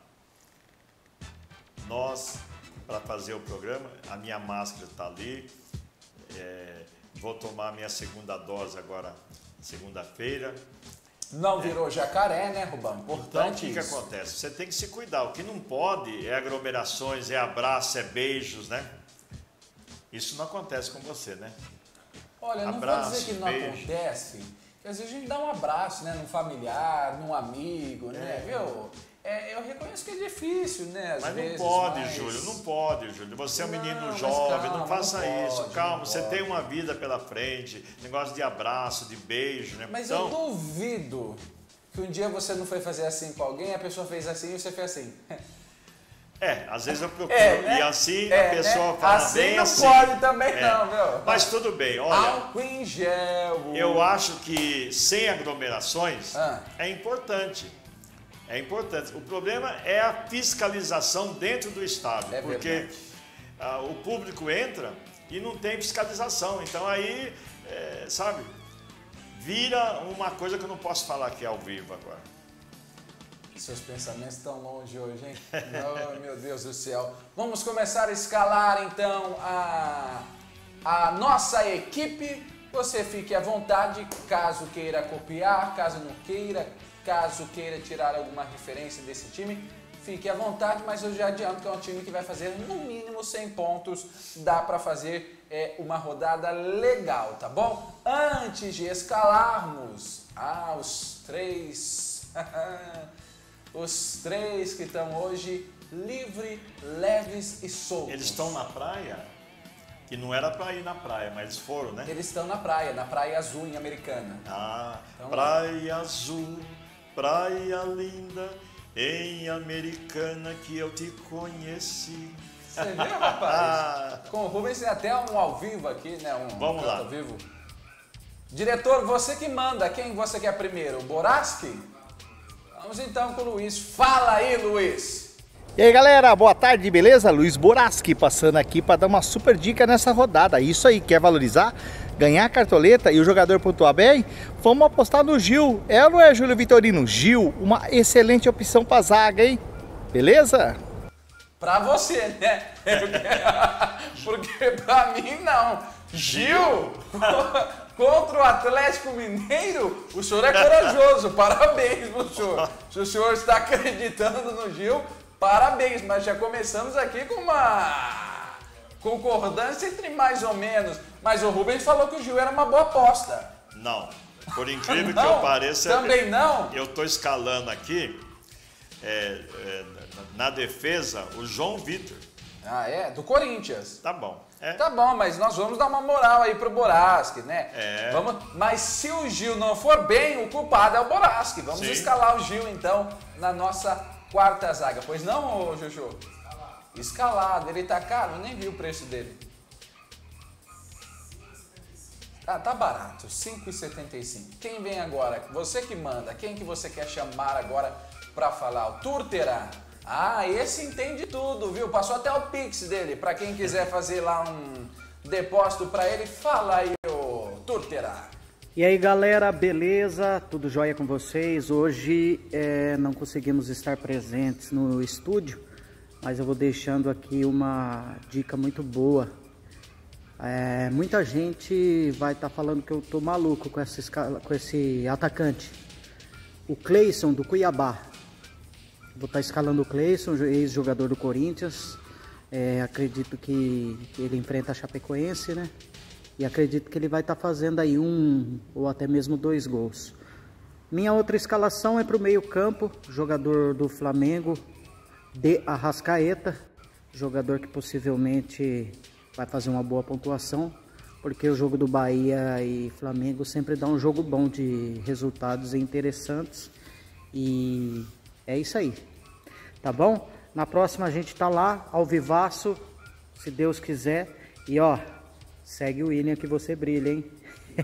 Speaker 2: Nós, para fazer o programa, a minha máscara está ali, é, vou tomar a minha segunda dose agora, segunda-feira.
Speaker 1: Não virou é. jacaré, né, Rubão? Importante
Speaker 2: Então, o que, que acontece? Você tem que se cuidar. O que não pode é aglomerações, é abraço, é beijos, né? Isso não acontece com você, né?
Speaker 1: Olha, não
Speaker 2: abraço,
Speaker 1: vou dizer que não
Speaker 2: beijo.
Speaker 1: acontece, porque às vezes a gente dá um abraço, né, num familiar, num amigo, né,
Speaker 2: É.
Speaker 1: viu? É, eu reconheço que é difícil, né, às
Speaker 2: Mas
Speaker 1: vezes.
Speaker 2: não pode,
Speaker 1: mas...
Speaker 2: Júlio, não pode, Júlio. Você é um
Speaker 1: Não,
Speaker 2: menino
Speaker 1: mas
Speaker 2: jovem,
Speaker 1: calma,
Speaker 2: não faça
Speaker 1: não
Speaker 2: isso.
Speaker 1: pode,
Speaker 2: Calma,
Speaker 1: não
Speaker 2: você
Speaker 1: pode.
Speaker 2: tem uma vida pela frente, negócio de abraço, de beijo, né?
Speaker 1: Mas
Speaker 2: então,
Speaker 1: eu duvido que um dia você não foi fazer assim com alguém, a pessoa fez assim e você fez assim.
Speaker 2: É, às vezes eu procuro.
Speaker 1: É, né?
Speaker 2: E assim
Speaker 1: É,
Speaker 2: a pessoa
Speaker 1: né?
Speaker 2: fala
Speaker 1: assim
Speaker 2: bem
Speaker 1: não
Speaker 2: assim.
Speaker 1: pode também
Speaker 2: É.
Speaker 1: não, viu?
Speaker 2: Mas tudo bem, olha.
Speaker 1: Álcool em gel.
Speaker 2: Eu acho que sem aglomerações
Speaker 1: Ah.
Speaker 2: é importante. É importante. O problema é a fiscalização dentro do estádio,
Speaker 1: É
Speaker 2: porque ah, o público entra e não tem fiscalização. Então aí, é, sabe, vira uma coisa que eu não posso falar aqui ao vivo agora.
Speaker 1: Seus pensamentos estão longe hoje, hein? Oh, meu Deus do céu. Vamos começar a escalar, então, a, a nossa equipe. Você fique à vontade, caso queira copiar, caso não queira, caso queira tirar alguma referência desse time, fique à vontade, mas eu já adianto que é um time que vai fazer no mínimo cem pontos. Dá para fazer é, uma rodada legal, tá bom? Antes de escalarmos, ah, os três... Os três que estão hoje livre, leves e soltos.
Speaker 2: Eles estão na praia, que não era para ir na praia, mas eles foram, né?
Speaker 1: Eles estão na praia, na Praia Azul em Americana.
Speaker 2: Ah,
Speaker 1: Então,
Speaker 2: praia azul, praia linda, em Americana que eu te conheci.
Speaker 1: Você viu, rapaz? Com o Rubens tem até um ao vivo aqui, né? Um
Speaker 2: Vamos lá.
Speaker 1: ao vivo. Diretor, você que manda. Quem você quer primeiro? O Boraski? Vamos então com o Luiz. Fala aí, Luiz.
Speaker 4: E aí, galera, boa tarde, beleza? Luiz Boraski passando aqui para dar uma super dica nessa rodada. Isso aí, quer valorizar, ganhar a cartoleta e o jogador pontuar bem? Vamos apostar no Gil. É ou não é, Júlio Vitorino? Gil, uma excelente opção para zaga, hein? Beleza?
Speaker 1: Pra você, né? Porque pra mim não. Gil, contra o Atlético Mineiro, o senhor é corajoso. Parabéns pro senhor. Se o senhor está acreditando no Gil, Parabéns, mas já começamos aqui com uma concordância entre mais ou menos. Mas o Rubens falou que o Gil era uma boa aposta.
Speaker 2: Não, por incrível
Speaker 1: não,
Speaker 2: que eu pareça...
Speaker 1: Também não?
Speaker 2: Eu estou escalando aqui, é, é, na defesa, o João Vitor.
Speaker 1: Ah, é? Do Corinthians.
Speaker 2: Tá bom. É.
Speaker 1: Tá bom, mas nós vamos dar uma moral aí pro Boraski, né?
Speaker 2: É.
Speaker 1: Vamos, mas se o Gil não for bem, o culpado é o Boraski. Vamos
Speaker 2: Sim.
Speaker 1: escalar o Gil, então, na nossa quarta zaga. Pois não, ô Juju? Escalado. Escalado. Ele tá caro? Eu nem vi o preço dele. Ah, tá barato. cinco e setenta e cinco. Quem vem agora? Você que manda. Quem que você quer chamar agora pra falar? O Turterá. Ah, esse entende tudo, viu? Passou até o Pix dele. Pra quem quiser fazer lá um depósito pra ele, fala aí, ô Turterá.
Speaker 5: E aí, galera, beleza? Tudo jóia com vocês? Hoje é, não conseguimos estar presentes no estúdio, mas eu vou deixando aqui uma dica muito boa. É, muita gente vai estar tá falando que eu tô maluco com, essa escala, com esse atacante, o Cleison do Cuiabá. Vou estar tá escalando o Cleison, ex-jogador do Corinthians. É, acredito que ele enfrenta a Chapecoense, né? E acredito que ele vai estar tá fazendo aí um ou até mesmo dois gols. Minha outra escalação é para o meio campo, jogador do Flamengo, de Arrascaeta. Jogador que possivelmente vai fazer uma boa pontuação, porque o jogo do Bahia e Flamengo sempre dá um jogo bom de resultados interessantes. E é isso aí, tá bom? Na próxima a gente tá lá, ao vivaço, se Deus quiser. E ó, segue o William que você brilha, hein?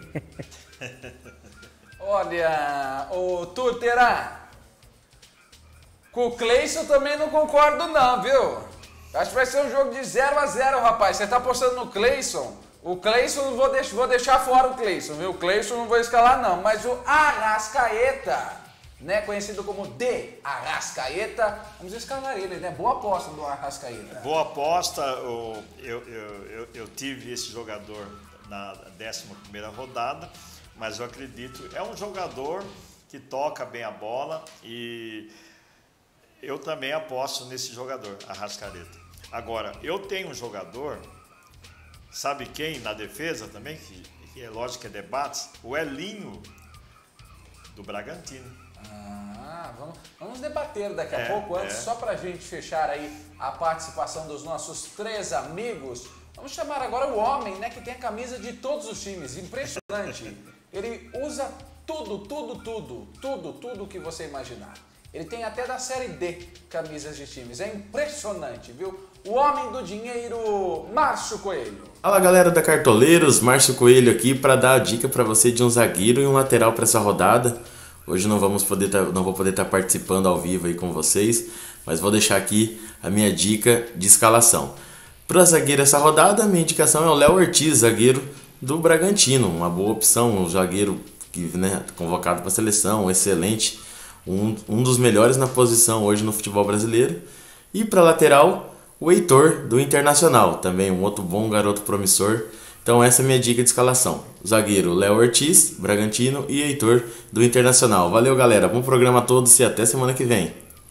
Speaker 1: Olha, ô Turterá, com o Cleison também não concordo não, viu? Acho que vai ser um jogo de zero a zero, rapaz. Você tá apostando no Cleison? O Cleison, vou, deix vou deixar fora o Cleison, viu? O Cleison não vou escalar não, mas o Arrascaeta, né, conhecido como de Arrascaeta, vamos escalar ele, né? Boa aposta do Arrascaeta.
Speaker 2: Boa aposta, eu, eu, eu, eu tive esse jogador na décima primeira rodada, mas eu acredito, é um jogador que toca bem a bola e eu também aposto nesse jogador, Arrascaeta. Agora, eu tenho um jogador, sabe quem na defesa também, que, que é lógico que é debates, o Elinho do Bragantino.
Speaker 1: Ah, vamos, vamos debater daqui a
Speaker 2: É,
Speaker 1: pouco. Antes,
Speaker 2: é.
Speaker 1: só pra gente fechar aí a participação dos nossos três amigos, vamos chamar agora o homem, né, que tem a camisa de todos os times. Impressionante. Ele usa tudo, tudo, tudo, tudo, tudo que você imaginar. Ele tem até da série D camisas de times. É impressionante, viu? O homem do dinheiro, Márcio Coelho.
Speaker 6: Fala galera da Cartoleiros, Márcio Coelho aqui para dar a dica para você de um zagueiro e um lateral para essa rodada. Hoje não vamos poder tá, não vou poder estar tá participando ao vivo aí com vocês, mas vou deixar aqui a minha dica de escalação. Para zagueiro essa rodada, a minha indicação é o Léo Ortiz, zagueiro do Bragantino, uma boa opção, um zagueiro que, né, convocado para a seleção, excelente, um, um dos melhores na posição hoje no futebol brasileiro. E para lateral, o Heitor do Internacional, também um outro bom garoto promissor. Então essa é a minha dica de escalação. Zagueiro Léo Ortiz, Bragantino, e Heitor do Internacional. Valeu galera, bom programa a todos e até semana que vem.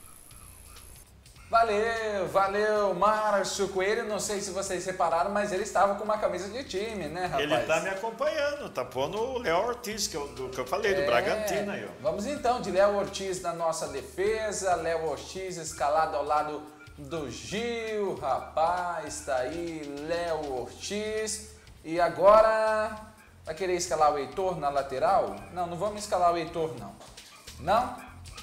Speaker 1: Valeu, valeu, Márcio Coelho. Não sei se vocês repararam, mas ele estava com uma camisa de time, né, rapaz?
Speaker 2: Ele tá me acompanhando, tá pondo o Léo Ortiz, que eu, do, que eu falei, do
Speaker 1: É,
Speaker 2: Bragantino aí, ó.
Speaker 1: Vamos então de Léo Ortiz na nossa defesa. Léo Ortiz escalado ao lado do Gil, rapaz, tá aí, Léo Ortiz. E agora, vai querer escalar o Heitor na lateral? Não, não vamos escalar o Heitor, não. Não?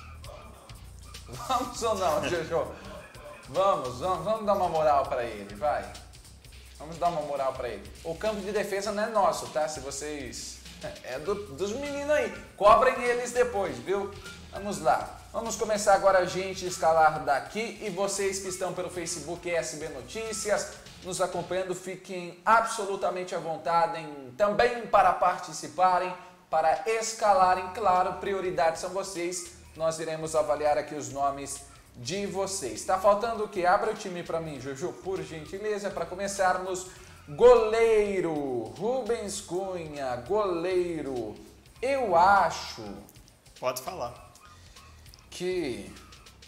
Speaker 1: Vamos ou não, Jojo? Vamos, vamos, vamos dar uma moral para ele, vai. Vamos dar uma moral para ele. O campo de defesa não é nosso, tá? Se vocês... É do, dos meninos aí. Cobrem eles depois, viu? Vamos lá. Vamos começar agora a gente escalar daqui. E vocês que estão pelo Facebook S B Notícias, nos acompanhando, fiquem absolutamente à vontade em, também para participarem, para escalarem. Claro, prioridade são vocês. Nós iremos avaliar aqui os nomes de vocês. Está faltando o que? Abra o time para mim, Juju, por gentileza, para começarmos. Goleiro, Rubens Cunha, goleiro. Eu acho
Speaker 2: Pode falar.
Speaker 1: que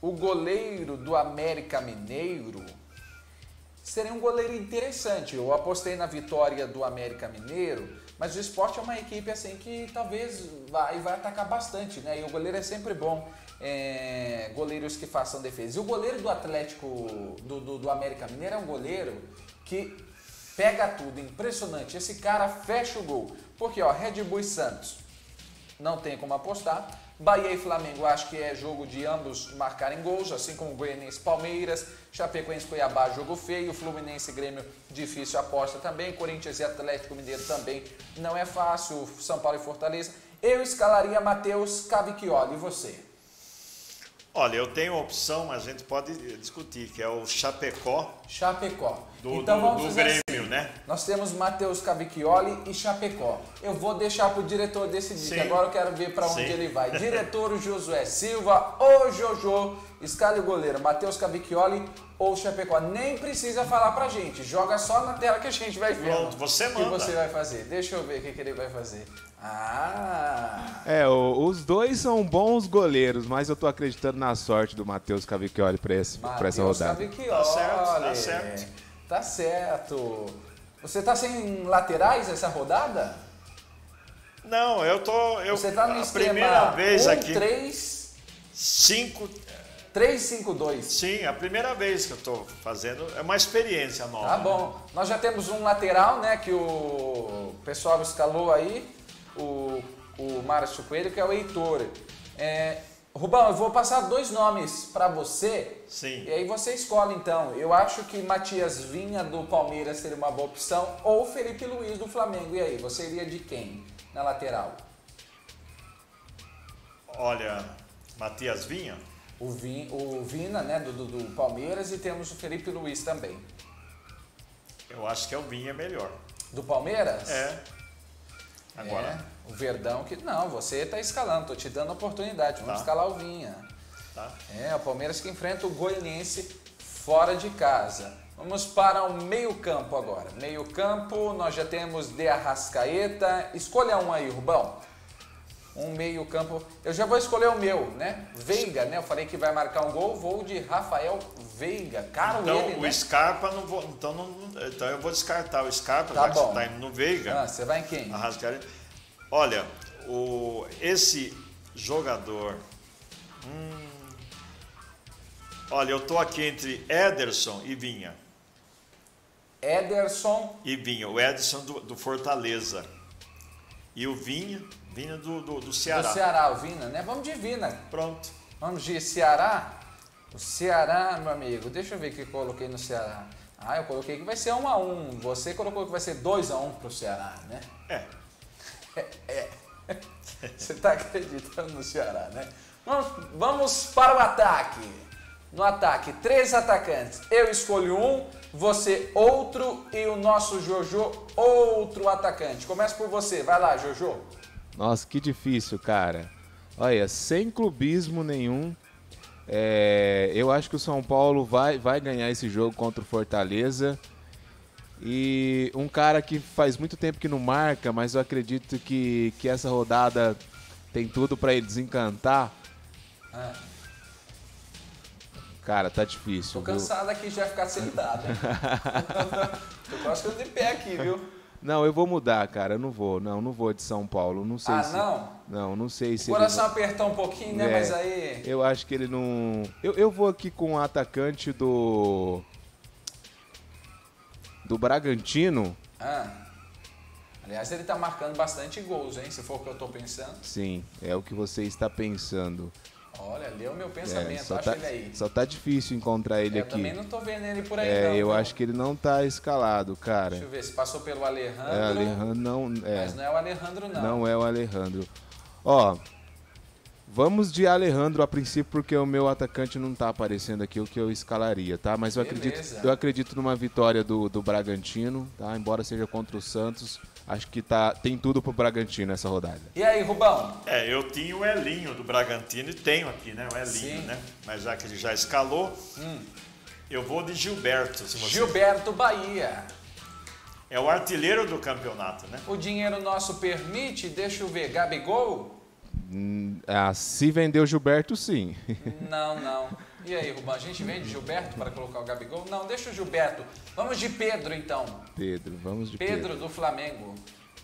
Speaker 1: o goleiro do América Mineiro seria um goleiro interessante. Eu apostei na vitória do América Mineiro, mas o Sport é uma equipe assim que talvez vai, vai atacar bastante, né? E o goleiro é sempre bom, é, goleiros que façam defesa. E o goleiro do Atlético, do, do, do América Mineiro é um goleiro que pega tudo, impressionante. Esse cara fecha o gol. Porque, ó, Red Bull e Santos, não tem como apostar. Bahia e Flamengo, acho que é jogo de ambos marcarem gols, assim como Goianiense e Palmeiras. Chapecoense e Cuiabá, jogo feio. Fluminense e Grêmio, difícil aposta também. Corinthians e Atlético Mineiro também não é fácil. São Paulo e Fortaleza. Eu escalaria Matheus Cavicchioli. E você?
Speaker 2: Olha, eu tenho uma opção, mas a gente pode discutir, que é o Chapecó.
Speaker 1: Chapecó.
Speaker 2: Do,
Speaker 1: então
Speaker 2: do,
Speaker 1: vamos
Speaker 2: do
Speaker 1: fazer
Speaker 2: Grêmio,
Speaker 1: assim.
Speaker 2: né?
Speaker 1: Nós temos Matheus Cavicchioli e Chapecó. Eu vou deixar para o diretor decidir,
Speaker 2: Sim.
Speaker 1: que agora eu quero ver para onde
Speaker 2: Sim.
Speaker 1: ele vai. Diretor Josué Silva ou Jojo, escale o goleiro, Matheus Cavicchioli ou Chapecó. Nem precisa falar pra gente, joga só na tela que a gente vai ver.
Speaker 2: Pronto, você
Speaker 1: O que
Speaker 2: manda.
Speaker 1: você vai fazer? Deixa eu ver o que, que ele vai fazer. Ah!
Speaker 3: É, o- os dois são bons goleiros, mas eu tô acreditando na sorte do Matheus Cavicchioli pra, esse, pra essa
Speaker 1: Matheus
Speaker 3: rodada.
Speaker 1: Cavicchioli.
Speaker 2: Tá certo, tá certo.
Speaker 1: Tá certo. Você tá sem laterais essa rodada?
Speaker 2: Não, eu tô. Eu,
Speaker 1: Você tá no
Speaker 2: a
Speaker 1: esquema
Speaker 2: primeira vez
Speaker 1: um,
Speaker 2: aqui.
Speaker 1: três,
Speaker 2: Cinco.
Speaker 1: três, cinco, dois.
Speaker 2: Sim, a primeira vez que eu tô fazendo. É uma experiência nova.
Speaker 1: Tá bom. Nós já temos um lateral, né, que o pessoal escalou aí, o, o Márcio Coelho, que é o Heitor. É, Rubão, eu vou passar dois nomes para você.
Speaker 2: Sim.
Speaker 1: E aí você escolhe então. Eu acho que Matias Vinha do Palmeiras seria uma boa opção ou Felipe Luiz do Flamengo. E aí, você iria de quem na lateral?
Speaker 2: Olha, Matias Vinha.
Speaker 1: O, Vin, o Vina, né, do, do, do Palmeiras, e temos o Felipe Luiz também.
Speaker 2: Eu acho que é o Vinha melhor.
Speaker 1: Do Palmeiras?
Speaker 2: É. Agora.
Speaker 1: É, o Verdão que... Não, você está escalando, tô te dando a oportunidade. Vamos
Speaker 2: Tá.
Speaker 1: escalar o Vinha.
Speaker 2: Tá?
Speaker 1: É, o Palmeiras que enfrenta o Goianiense fora de casa. Vamos para o meio-campo agora. Meio-campo, nós já temos De Arrascaeta. Escolha um aí, Rubão. Um meio-campo. Eu já vou escolher o meu, né? Veiga, né? Eu falei que vai marcar um gol. Vou de Rafael Veiga. Caro
Speaker 2: Então,
Speaker 1: ele,
Speaker 2: o
Speaker 1: né?
Speaker 2: Scarpa, não vou, então, não, então eu vou descartar o Scarpa,
Speaker 1: Tá
Speaker 2: já que
Speaker 1: bom.
Speaker 2: você tá indo no Veiga.
Speaker 1: Ah, você vai em quem?
Speaker 2: Arrascaeta. Olha, o, esse jogador. Hum, olha, eu tô aqui entre Ederson e Vinha.
Speaker 1: Ederson.
Speaker 2: E Vinha. O Ederson do, do Fortaleza. E o Vinha, Vinha do, do, do Ceará.
Speaker 1: Do Ceará, o Vina, né? Vamos de Vina.
Speaker 2: Pronto.
Speaker 1: Vamos de Ceará? O Ceará, meu amigo, deixa eu ver o que eu coloquei no Ceará. Ah, eu coloquei que vai ser um a um. Você colocou que vai ser dois a um pro Ceará, né?
Speaker 2: É.
Speaker 1: É. Você tá acreditando no Ceará, né? Vamos, vamos para o ataque. No ataque, três atacantes. Eu escolho um, você outro e o nosso Jojo outro atacante. Começa por você. Vai lá, Jojo.
Speaker 3: Nossa, que difícil, cara. Olha, sem clubismo nenhum, é, eu acho que o São Paulo vai, vai ganhar esse jogo contra o Fortaleza. E um cara que faz muito tempo que não marca, mas eu acredito que, que essa rodada tem tudo pra ele desencantar.
Speaker 1: Ah,
Speaker 3: Cara, tá difícil.
Speaker 1: tô
Speaker 3: viu?
Speaker 1: cansado aqui de já ficar sentado. Tô quase ficando de pé aqui, viu?
Speaker 3: Não, eu vou mudar, cara. Eu não vou. Não, não vou de São Paulo. Não sei
Speaker 1: Ah,
Speaker 3: se.
Speaker 1: não?
Speaker 3: Não, não sei se.
Speaker 1: O coração
Speaker 3: ele...
Speaker 1: apertou um pouquinho, né?
Speaker 3: É,
Speaker 1: Mas aí...
Speaker 3: Eu acho que ele não. Eu, eu vou aqui com o atacante do. Do Bragantino.
Speaker 1: Ah. Aliás, ele tá marcando bastante gols, hein? Se for o que eu tô pensando.
Speaker 3: Sim, é o que você está pensando.
Speaker 1: Olha, leu meu
Speaker 3: É,
Speaker 1: pensamento,
Speaker 3: só,
Speaker 1: acha
Speaker 3: tá,
Speaker 1: ele aí.
Speaker 3: só tá difícil encontrar ele
Speaker 1: É, eu
Speaker 3: aqui.
Speaker 1: também não tô vendo ele por aí,
Speaker 3: É,
Speaker 1: não.
Speaker 3: eu
Speaker 1: viu?
Speaker 3: acho que ele não tá escalado, cara.
Speaker 1: Deixa eu ver, se passou pelo Alejandro.
Speaker 3: É, Alejandro não. É,
Speaker 1: Mas não é o Alejandro, não.
Speaker 3: não é o Alejandro. Ó, vamos de Alejandro a princípio, porque o meu atacante não tá aparecendo aqui o que eu escalaria, tá? Mas eu
Speaker 1: Beleza.
Speaker 3: acredito, eu acredito numa vitória do, do Bragantino, tá? Embora seja contra o Santos, acho que tá, tem tudo pro Bragantino essa rodada.
Speaker 1: E aí, Rubão?
Speaker 2: É, eu tinha o Elinho do Bragantino e tenho aqui, né? O Elinho,
Speaker 1: Sim.
Speaker 2: né? Mas já que ele já escalou, eu vou de Gilberto. Se você...
Speaker 1: Gilberto Bahia.
Speaker 2: É o artilheiro do campeonato, né?
Speaker 1: O dinheiro nosso permite, deixa eu ver, Gabigol?
Speaker 3: Hum, ah, se vendeu o Gilberto, sim.
Speaker 1: Não, não. E aí, Rubão, a gente vem de Gilberto para colocar o Gabigol? Não, deixa o Gilberto. Vamos de Pedro, então.
Speaker 3: Pedro, vamos de
Speaker 1: Pedro.
Speaker 3: Pedro.
Speaker 1: do Flamengo.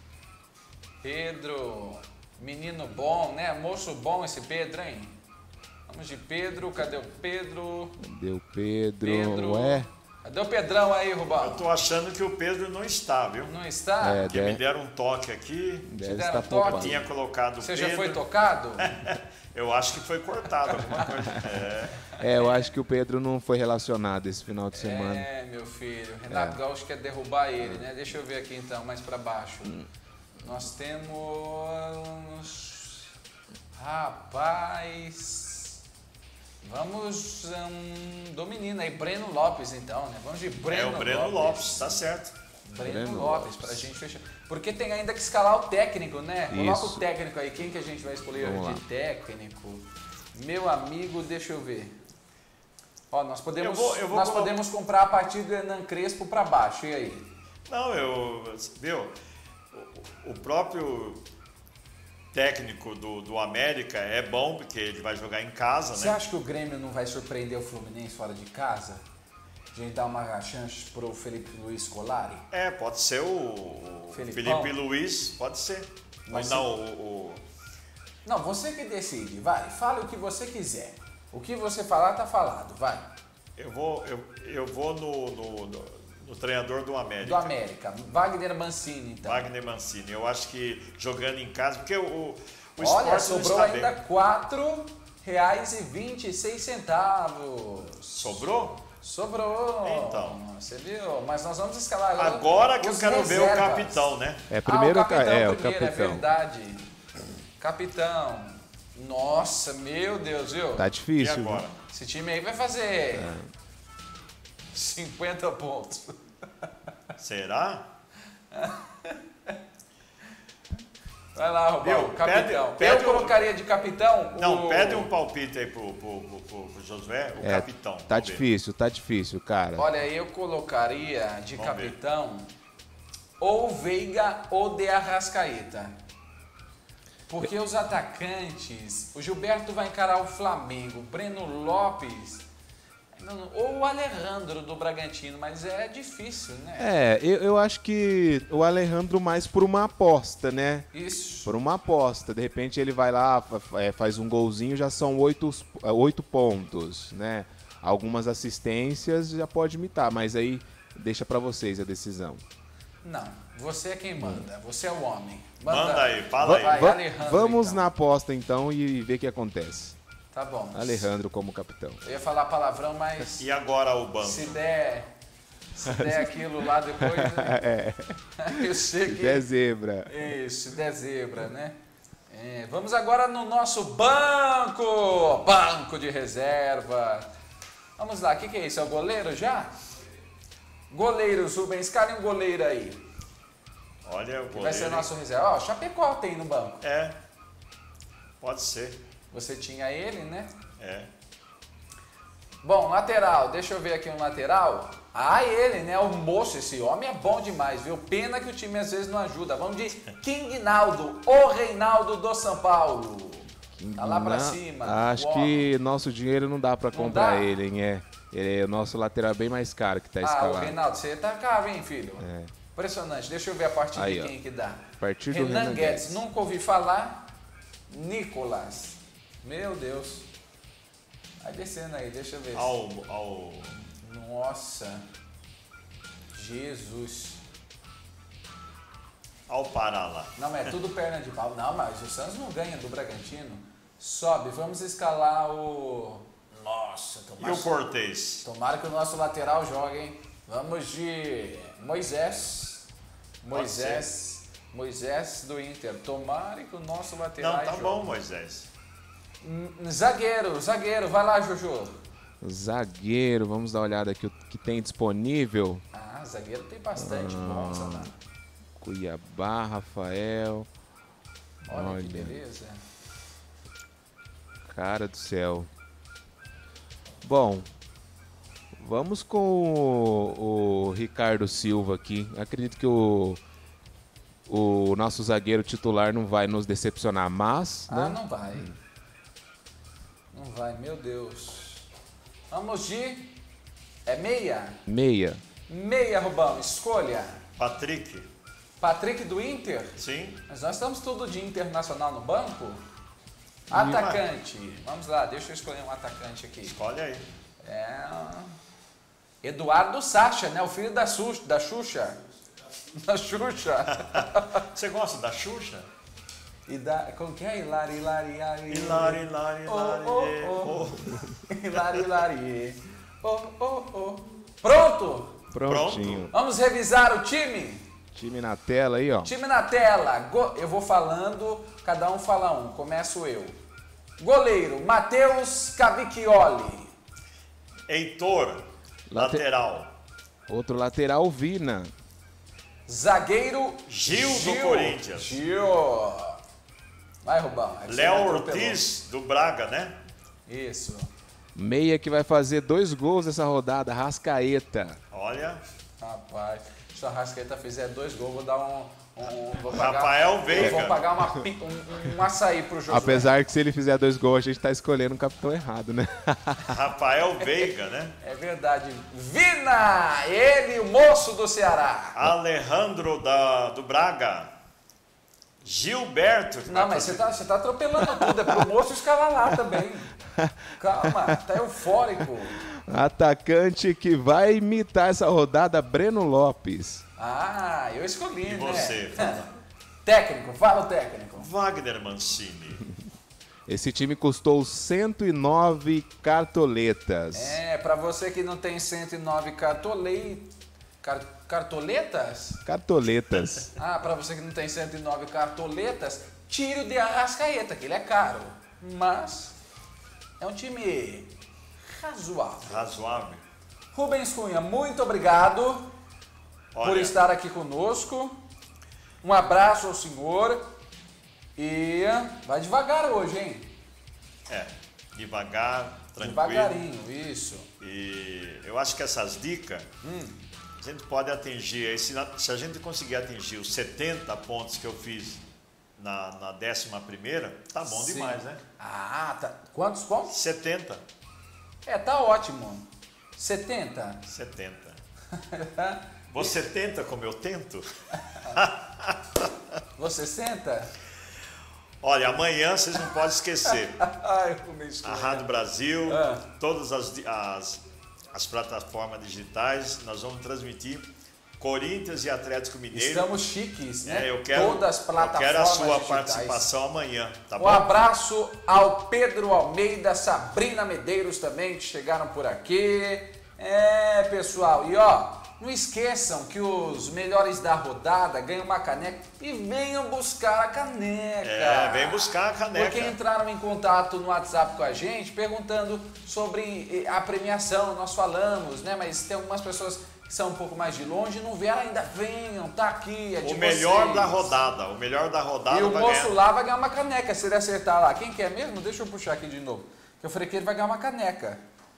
Speaker 1: Pedro, menino bom, né? Moço bom esse Pedro, hein? Vamos de Pedro, cadê o Pedro?
Speaker 3: Cadê o Pedro?
Speaker 1: Pedro.
Speaker 3: Ué?
Speaker 1: Cadê o Pedrão aí, Rubão?
Speaker 2: Eu tô achando que o Pedro não está, viu?
Speaker 1: Não está?
Speaker 3: É,
Speaker 2: Porque
Speaker 3: deve,
Speaker 2: me deram um toque aqui,
Speaker 3: deve
Speaker 1: deram
Speaker 3: estar
Speaker 1: toque?
Speaker 3: poupando.
Speaker 2: tinha colocado o
Speaker 1: Você
Speaker 2: Pedro.
Speaker 1: já foi tocado?
Speaker 2: Eu acho que foi cortado alguma coisa. É.
Speaker 3: É, eu acho que o Pedro não foi relacionado esse final de semana.
Speaker 1: É, meu filho. Renato Gaúcho quer derrubar ele, né? Deixa eu ver aqui então, mais pra baixo. Nós temos... Rapaz... Vamos um, do menino aí, Breno Lopes então, né? Vamos de Breno
Speaker 2: É o Breno
Speaker 1: Lopes.
Speaker 2: Lopes, tá certo.
Speaker 1: Breno,
Speaker 3: Breno
Speaker 1: Lopes,
Speaker 3: Lopes.
Speaker 1: pra gente fechar. Porque tem ainda que escalar o técnico, né? Coloca
Speaker 3: Isso.
Speaker 1: o técnico aí. Quem que a gente vai escolher
Speaker 3: Vamos
Speaker 1: de
Speaker 3: lá.
Speaker 1: técnico? Meu amigo, deixa eu ver. Ó, nós podemos,
Speaker 2: Eu vou- eu vou
Speaker 1: nós
Speaker 2: colo-
Speaker 1: podemos comprar a partir do Hernan Crespo pra baixo. E aí?
Speaker 2: Não, eu. Viu? O, o próprio técnico do, do América é bom, porque ele vai jogar em casa,
Speaker 1: Você
Speaker 2: né?
Speaker 1: acha que o Grêmio não vai surpreender o Fluminense fora de casa? A gente dá uma chance pro Felipe Luiz Scolari?
Speaker 2: É, pode ser o, o
Speaker 1: Felipão.
Speaker 2: Felipe Luiz, pode ser.
Speaker 1: Vai
Speaker 2: Ou
Speaker 1: ser-
Speaker 2: não, o, o-
Speaker 1: Não, você que decide. Vai, fale o que você quiser. O que você falar, tá falado. Vai.
Speaker 2: eu vou, eu, eu vou no, no, no, no treinador do América.
Speaker 1: Do América. Wagner Mancini, então.
Speaker 2: Wagner Mancini. Eu acho que jogando em casa, porque o, o, o
Speaker 1: Olha,
Speaker 2: esporte não
Speaker 1: sobrou
Speaker 2: está
Speaker 1: ainda
Speaker 2: bem.
Speaker 1: quatro reais e vinte e seis centavos.
Speaker 2: Sobrou?
Speaker 1: Sobrou.
Speaker 2: Então.
Speaker 1: Você viu? Mas nós vamos escalar agora.
Speaker 2: Agora que eu
Speaker 1: os
Speaker 2: quero ver o
Speaker 1: reservas.
Speaker 2: capitão, né?
Speaker 3: É, primeiro
Speaker 1: ah, o capitão
Speaker 3: é, o
Speaker 1: primeiro,
Speaker 3: capitão.
Speaker 1: é verdade. Capitão. Nossa, meu Deus, viu?
Speaker 3: Tá
Speaker 2: E
Speaker 3: difícil.
Speaker 2: agora?
Speaker 3: viu?
Speaker 1: Esse time aí vai fazer cinquenta pontos.
Speaker 2: Será?
Speaker 1: Vai lá, Rubão,
Speaker 2: Viu?
Speaker 1: capitão.
Speaker 2: Pede- pede
Speaker 1: Eu
Speaker 2: o-
Speaker 1: colocaria de capitão
Speaker 2: Não,
Speaker 1: o...
Speaker 2: pede um palpite aí pro, pro, pro, pro, pro Josué, o
Speaker 3: É,
Speaker 2: capitão.
Speaker 3: tá
Speaker 2: Vamos ver.
Speaker 3: difícil, tá difícil, cara.
Speaker 1: Olha, eu colocaria de
Speaker 2: Vamos ver.
Speaker 1: capitão ou Veiga ou de Arrascaeta. Porque os atacantes, o Gilberto vai encarar o Flamengo, o Breno Lopes, não, ou o Alejandro do Bragantino, mas é difícil, né?
Speaker 3: É, eu, eu acho que o Alejandro mais por uma aposta, né?
Speaker 1: Isso.
Speaker 3: Por uma aposta. De repente ele vai lá, fa- é, faz um golzinho, já são oito, é, oito pontos, né? Algumas assistências já pode imitar, mas aí deixa pra vocês a decisão.
Speaker 1: Não, você é quem manda, você é o homem.
Speaker 2: Manda aí, fala aí.
Speaker 1: Vai,
Speaker 3: Va-
Speaker 1: Alejandro,
Speaker 3: vamos
Speaker 1: então.
Speaker 3: na aposta então e ver o que acontece.
Speaker 1: Tá bom.
Speaker 3: Alejandro como capitão.
Speaker 1: Eu ia falar palavrão, mas
Speaker 2: E agora o banco?
Speaker 1: se der, se der aquilo lá depois, né? Eu sei
Speaker 3: Se
Speaker 1: que...
Speaker 3: der zebra.
Speaker 1: Isso, se der zebra, né? É, vamos agora no nosso banco! Banco de reserva. Vamos lá, o que, que é isso? É o goleiro já? Goleiros, Rubens, escalem um goleiro aí.
Speaker 2: Olha o
Speaker 1: Que vai ser
Speaker 2: goleiro.
Speaker 1: nosso reserva. Ó, o Chapecó tem no banco.
Speaker 2: É, pode ser.
Speaker 1: Você tinha ele, né?
Speaker 2: É.
Speaker 1: Bom, lateral, deixa eu ver aqui um lateral. Ah, ele, né? O moço, esse homem é bom demais, viu? Pena que o time às vezes não ajuda. Vamos de King Naldo, o Reinaldo do São Paulo. Tá lá pra
Speaker 3: Na-
Speaker 1: cima.
Speaker 3: Acho
Speaker 1: o homem.
Speaker 3: que nosso dinheiro não dá pra
Speaker 1: Não
Speaker 3: comprar
Speaker 1: dá?
Speaker 3: ele, hein? É. Ele é o nosso lateral bem mais caro que tá
Speaker 1: Ah, o
Speaker 3: escalado.
Speaker 1: Reinaldo, você tá caro, hein, filho?
Speaker 3: É.
Speaker 1: Impressionante. Deixa eu ver a partir
Speaker 3: Aí,
Speaker 1: de
Speaker 3: ó.
Speaker 1: quem que dá.
Speaker 3: A partir do
Speaker 1: Renan
Speaker 3: Renan
Speaker 1: Guedes,
Speaker 3: Guedes.
Speaker 1: nunca ouvi falar. Nicolas. Meu Deus. Vai descendo aí, deixa eu ver.
Speaker 2: Ao, ao...
Speaker 1: Nossa. Jesus.
Speaker 2: ao Pará lá.
Speaker 1: Não, mas é tudo perna de pau. Não, mas o Santos não ganha do Bragantino. Sobe, vamos escalar o... Nossa,
Speaker 2: E
Speaker 1: tomara,
Speaker 2: o Cortez?
Speaker 1: tomara que o nosso lateral jogue, hein? Vamos de Moisés. Moisés. Moisés do Inter. Tomara que o nosso lateral
Speaker 2: Não, tá
Speaker 1: jogue.
Speaker 2: bom, Moisés.
Speaker 1: Hum, Zagueiro, zagueiro. Vai lá, Juju.
Speaker 3: Zagueiro, vamos dar uma olhada aqui o que tem disponível.
Speaker 1: Ah, zagueiro tem bastante bons, Ana.
Speaker 3: Cuiabá, Rafael.
Speaker 1: Olha,
Speaker 3: Olha.
Speaker 1: que beleza.
Speaker 3: Cara do céu. Bom, vamos com o, o Ricardo Silva aqui. Acredito que o, o nosso zagueiro titular não vai nos decepcionar, mas...
Speaker 1: Ah,
Speaker 3: né?
Speaker 1: não vai. Não vai, meu Deus. Vamos de... É meia?
Speaker 3: Meia.
Speaker 1: Meia, Rubão. Escolha.
Speaker 2: Patrick.
Speaker 1: Patrick do Inter?
Speaker 2: Sim.
Speaker 1: Mas nós estamos tudo de Internacional no banco? Atacante. Vamos lá, deixa eu escolher um atacante aqui.
Speaker 2: Escolhe aí.
Speaker 1: É... Eduardo Sacha, né? O filho da, Xuxa, da Xuxa. Da Xuxa.
Speaker 2: Você gosta da Xuxa?
Speaker 1: E da... Como que é? Hilari, hilari, hilari.
Speaker 2: Hilari, hilari, hilari.
Speaker 1: Oh, oh, oh. Hilari, hilari. Oh, oh, oh. Pronto?
Speaker 3: Prontinho.
Speaker 1: Vamos revisar o time?
Speaker 3: Time na tela aí, ó.
Speaker 1: Time na tela. Go... Eu vou falando, cada um fala um. Começo eu. Goleiro, Matheus Cavicchioli.
Speaker 2: Heitor,
Speaker 3: Late...
Speaker 2: lateral.
Speaker 3: Outro lateral, Vina.
Speaker 1: Zagueiro,
Speaker 2: Gil,
Speaker 1: Gil
Speaker 2: do Corinthians.
Speaker 1: Gil. Vai, Rubão. É
Speaker 2: Léo Ortiz, do Braga, né?
Speaker 1: Isso.
Speaker 3: Meia que vai fazer dois gols nessa rodada, Rascaeta.
Speaker 2: Olha.
Speaker 1: Rapaz, se o Arrascaeta fizer dois gols, vou dar um... um vou pagar,
Speaker 2: Rafael Veiga.
Speaker 1: Eu vou pagar uma, um, um açaí pro Josué.
Speaker 3: Apesar que se ele fizer dois gols, a gente tá escolhendo o capitão errado, né?
Speaker 2: Rafael Veiga, né?
Speaker 1: É verdade. Vina, ele, o moço do Ceará.
Speaker 2: Alejandro da, do Braga. Gilberto.
Speaker 1: Não, mas você tá, você tá atropelando tudo. É pro moço escalar lá também. Calma, tá eufórico.
Speaker 3: Atacante que vai imitar essa rodada, Breno Lopes.
Speaker 1: Ah, eu escolhi,
Speaker 2: E
Speaker 1: né?
Speaker 2: você, fala.
Speaker 1: Técnico, fala o técnico.
Speaker 2: Wagner Mancini.
Speaker 3: Esse time custou cento e nove cartoletas.
Speaker 1: É, pra você que não tem cento e nove cartolei... Car... cartoletas?
Speaker 3: Cartoletas.
Speaker 1: Ah, pra você que não tem cento e nove cartoletas, tire o de Arrascaeta, que ele é caro. Mas é um time razoável.
Speaker 2: Razoável.
Speaker 1: Rubens Cunha, muito obrigado
Speaker 2: Olha,
Speaker 1: por estar aqui conosco. Um abraço ao senhor. E vai devagar hoje, hein?
Speaker 2: É, devagar, tranquilo.
Speaker 1: Devagarinho, isso.
Speaker 2: E eu acho que essas dicas, hum, a gente pode atingir, se, se a gente conseguir atingir os setenta pontos que eu fiz na, na décima primeira, tá bom
Speaker 1: Sim.
Speaker 2: demais, né?
Speaker 1: Ah, tá. Quantos pontos?
Speaker 2: setenta.
Speaker 1: É, tá ótimo. setenta?
Speaker 2: setenta. Você tenta como eu tento?
Speaker 1: Você senta?
Speaker 2: Olha, amanhã vocês não podem esquecer.
Speaker 1: Ai, Rubens Cunha.
Speaker 2: A Rádio Brasil,
Speaker 1: Ah.
Speaker 2: todas as, as, as plataformas digitais, nós vamos transmitir Corinthians e Atlético Mineiro.
Speaker 1: Estamos chiques, né?
Speaker 2: É, eu quero,
Speaker 1: Todas as plataformas
Speaker 2: eu quero a sua
Speaker 1: digitais.
Speaker 2: participação amanhã, tá
Speaker 1: Um
Speaker 2: bom?
Speaker 1: abraço ao Pedro Almeida, Sabrina Medeiros também, que chegaram por aqui. É, pessoal, e ó, não esqueçam que os melhores da rodada ganham uma caneca e venham buscar a caneca.
Speaker 2: É, vem buscar a caneca.
Speaker 1: Porque entraram em contato no WhatsApp com a gente perguntando sobre a premiação, nós falamos, né? Mas tem algumas pessoas que são um pouco mais de longe e não vieram ainda, venham, tá aqui, é de
Speaker 2: O melhor
Speaker 1: vocês.
Speaker 2: da rodada, o melhor da rodada
Speaker 1: E o
Speaker 2: vai
Speaker 1: moço
Speaker 2: ganhar.
Speaker 1: lá vai ganhar uma caneca, se ele acertar lá. Quem que é mesmo? Deixa eu puxar aqui de novo. Que eu falei que ele vai ganhar uma caneca.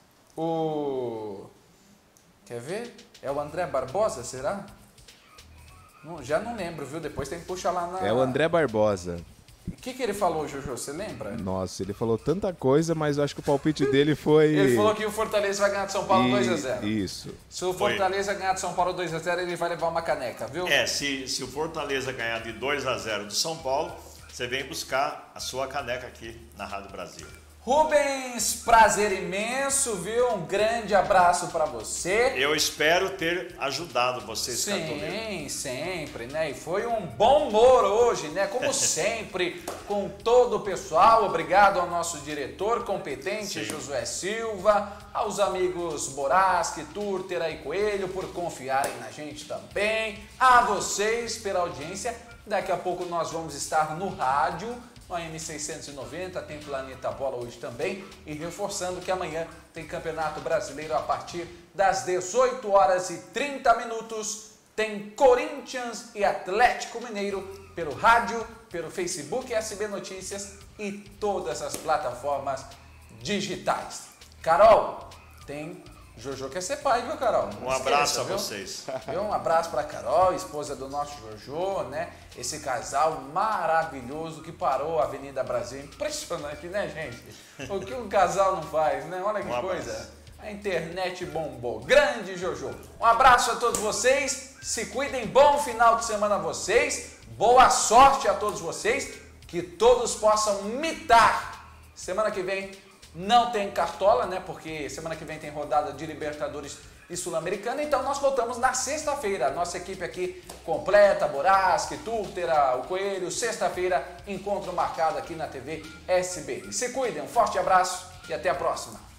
Speaker 1: O... Quer ver? É o André Barbosa, será? Não, já não lembro, viu? Depois tem que puxar lá na...
Speaker 3: É o André Barbosa.
Speaker 1: O que, que ele falou, Jojo? Você lembra?
Speaker 3: Nossa, ele falou tanta coisa, mas eu acho que o palpite dele foi...
Speaker 1: Ele falou que o Fortaleza vai ganhar de São Paulo
Speaker 3: E-
Speaker 1: dois a zero.
Speaker 3: Isso.
Speaker 1: Se o Fortaleza ganhar de São Paulo dois a zero, ele vai levar uma caneca, viu?
Speaker 2: É, se, se o Fortaleza ganhar de dois a zero do São Paulo, você vem buscar a sua caneca aqui na Rádio Brasil.
Speaker 1: Rubens, prazer imenso, viu? Um grande abraço pra você.
Speaker 2: Eu espero ter ajudado vocês, cartoleiros.
Speaker 1: Sim, sempre, né? E foi um bom humor hoje, né? Como sempre, com todo o pessoal. Obrigado ao nosso diretor competente,
Speaker 2: Sim.
Speaker 1: Josué Silva, aos amigos Boraski, Turtera e Coelho, por confiarem na gente também. A vocês pela audiência. Daqui a pouco nós vamos estar no rádio, no A M seiscentos e noventa, tem Planeta Bola hoje também, e reforçando que amanhã tem Campeonato Brasileiro a partir das dezoito horas e trinta minutos, tem Corinthians e Atlético Mineiro pelo rádio, pelo Facebook S B Notícias e todas as plataformas digitais. Carol, tem Jojo quer ser pai, viu, Carol? Não
Speaker 2: Um abraço
Speaker 1: esqueça,
Speaker 2: a
Speaker 1: viu?
Speaker 2: vocês.
Speaker 1: Viu? Um abraço para Carol, esposa do nosso Jojo, né? Esse casal maravilhoso que parou a Avenida Brasil. Impressionante, né, gente? O que um casal não faz, né? Olha que
Speaker 2: Um
Speaker 1: coisa.
Speaker 2: abraço.
Speaker 1: A internet bombou. Grande Jojo. Um abraço a todos vocês. Se cuidem. Bom final de semana a vocês. Boa sorte a todos vocês. Que todos possam mitar. Semana que vem não tem cartola, né? Porque semana que vem tem rodada de Libertadores e Sul-Americana. Então nós voltamos na sexta-feira. Nossa equipe aqui completa, Borasque, Túltera, o Coelho. Sexta-feira, encontro marcado aqui na T V S B. Se cuidem. Um forte abraço e até a próxima.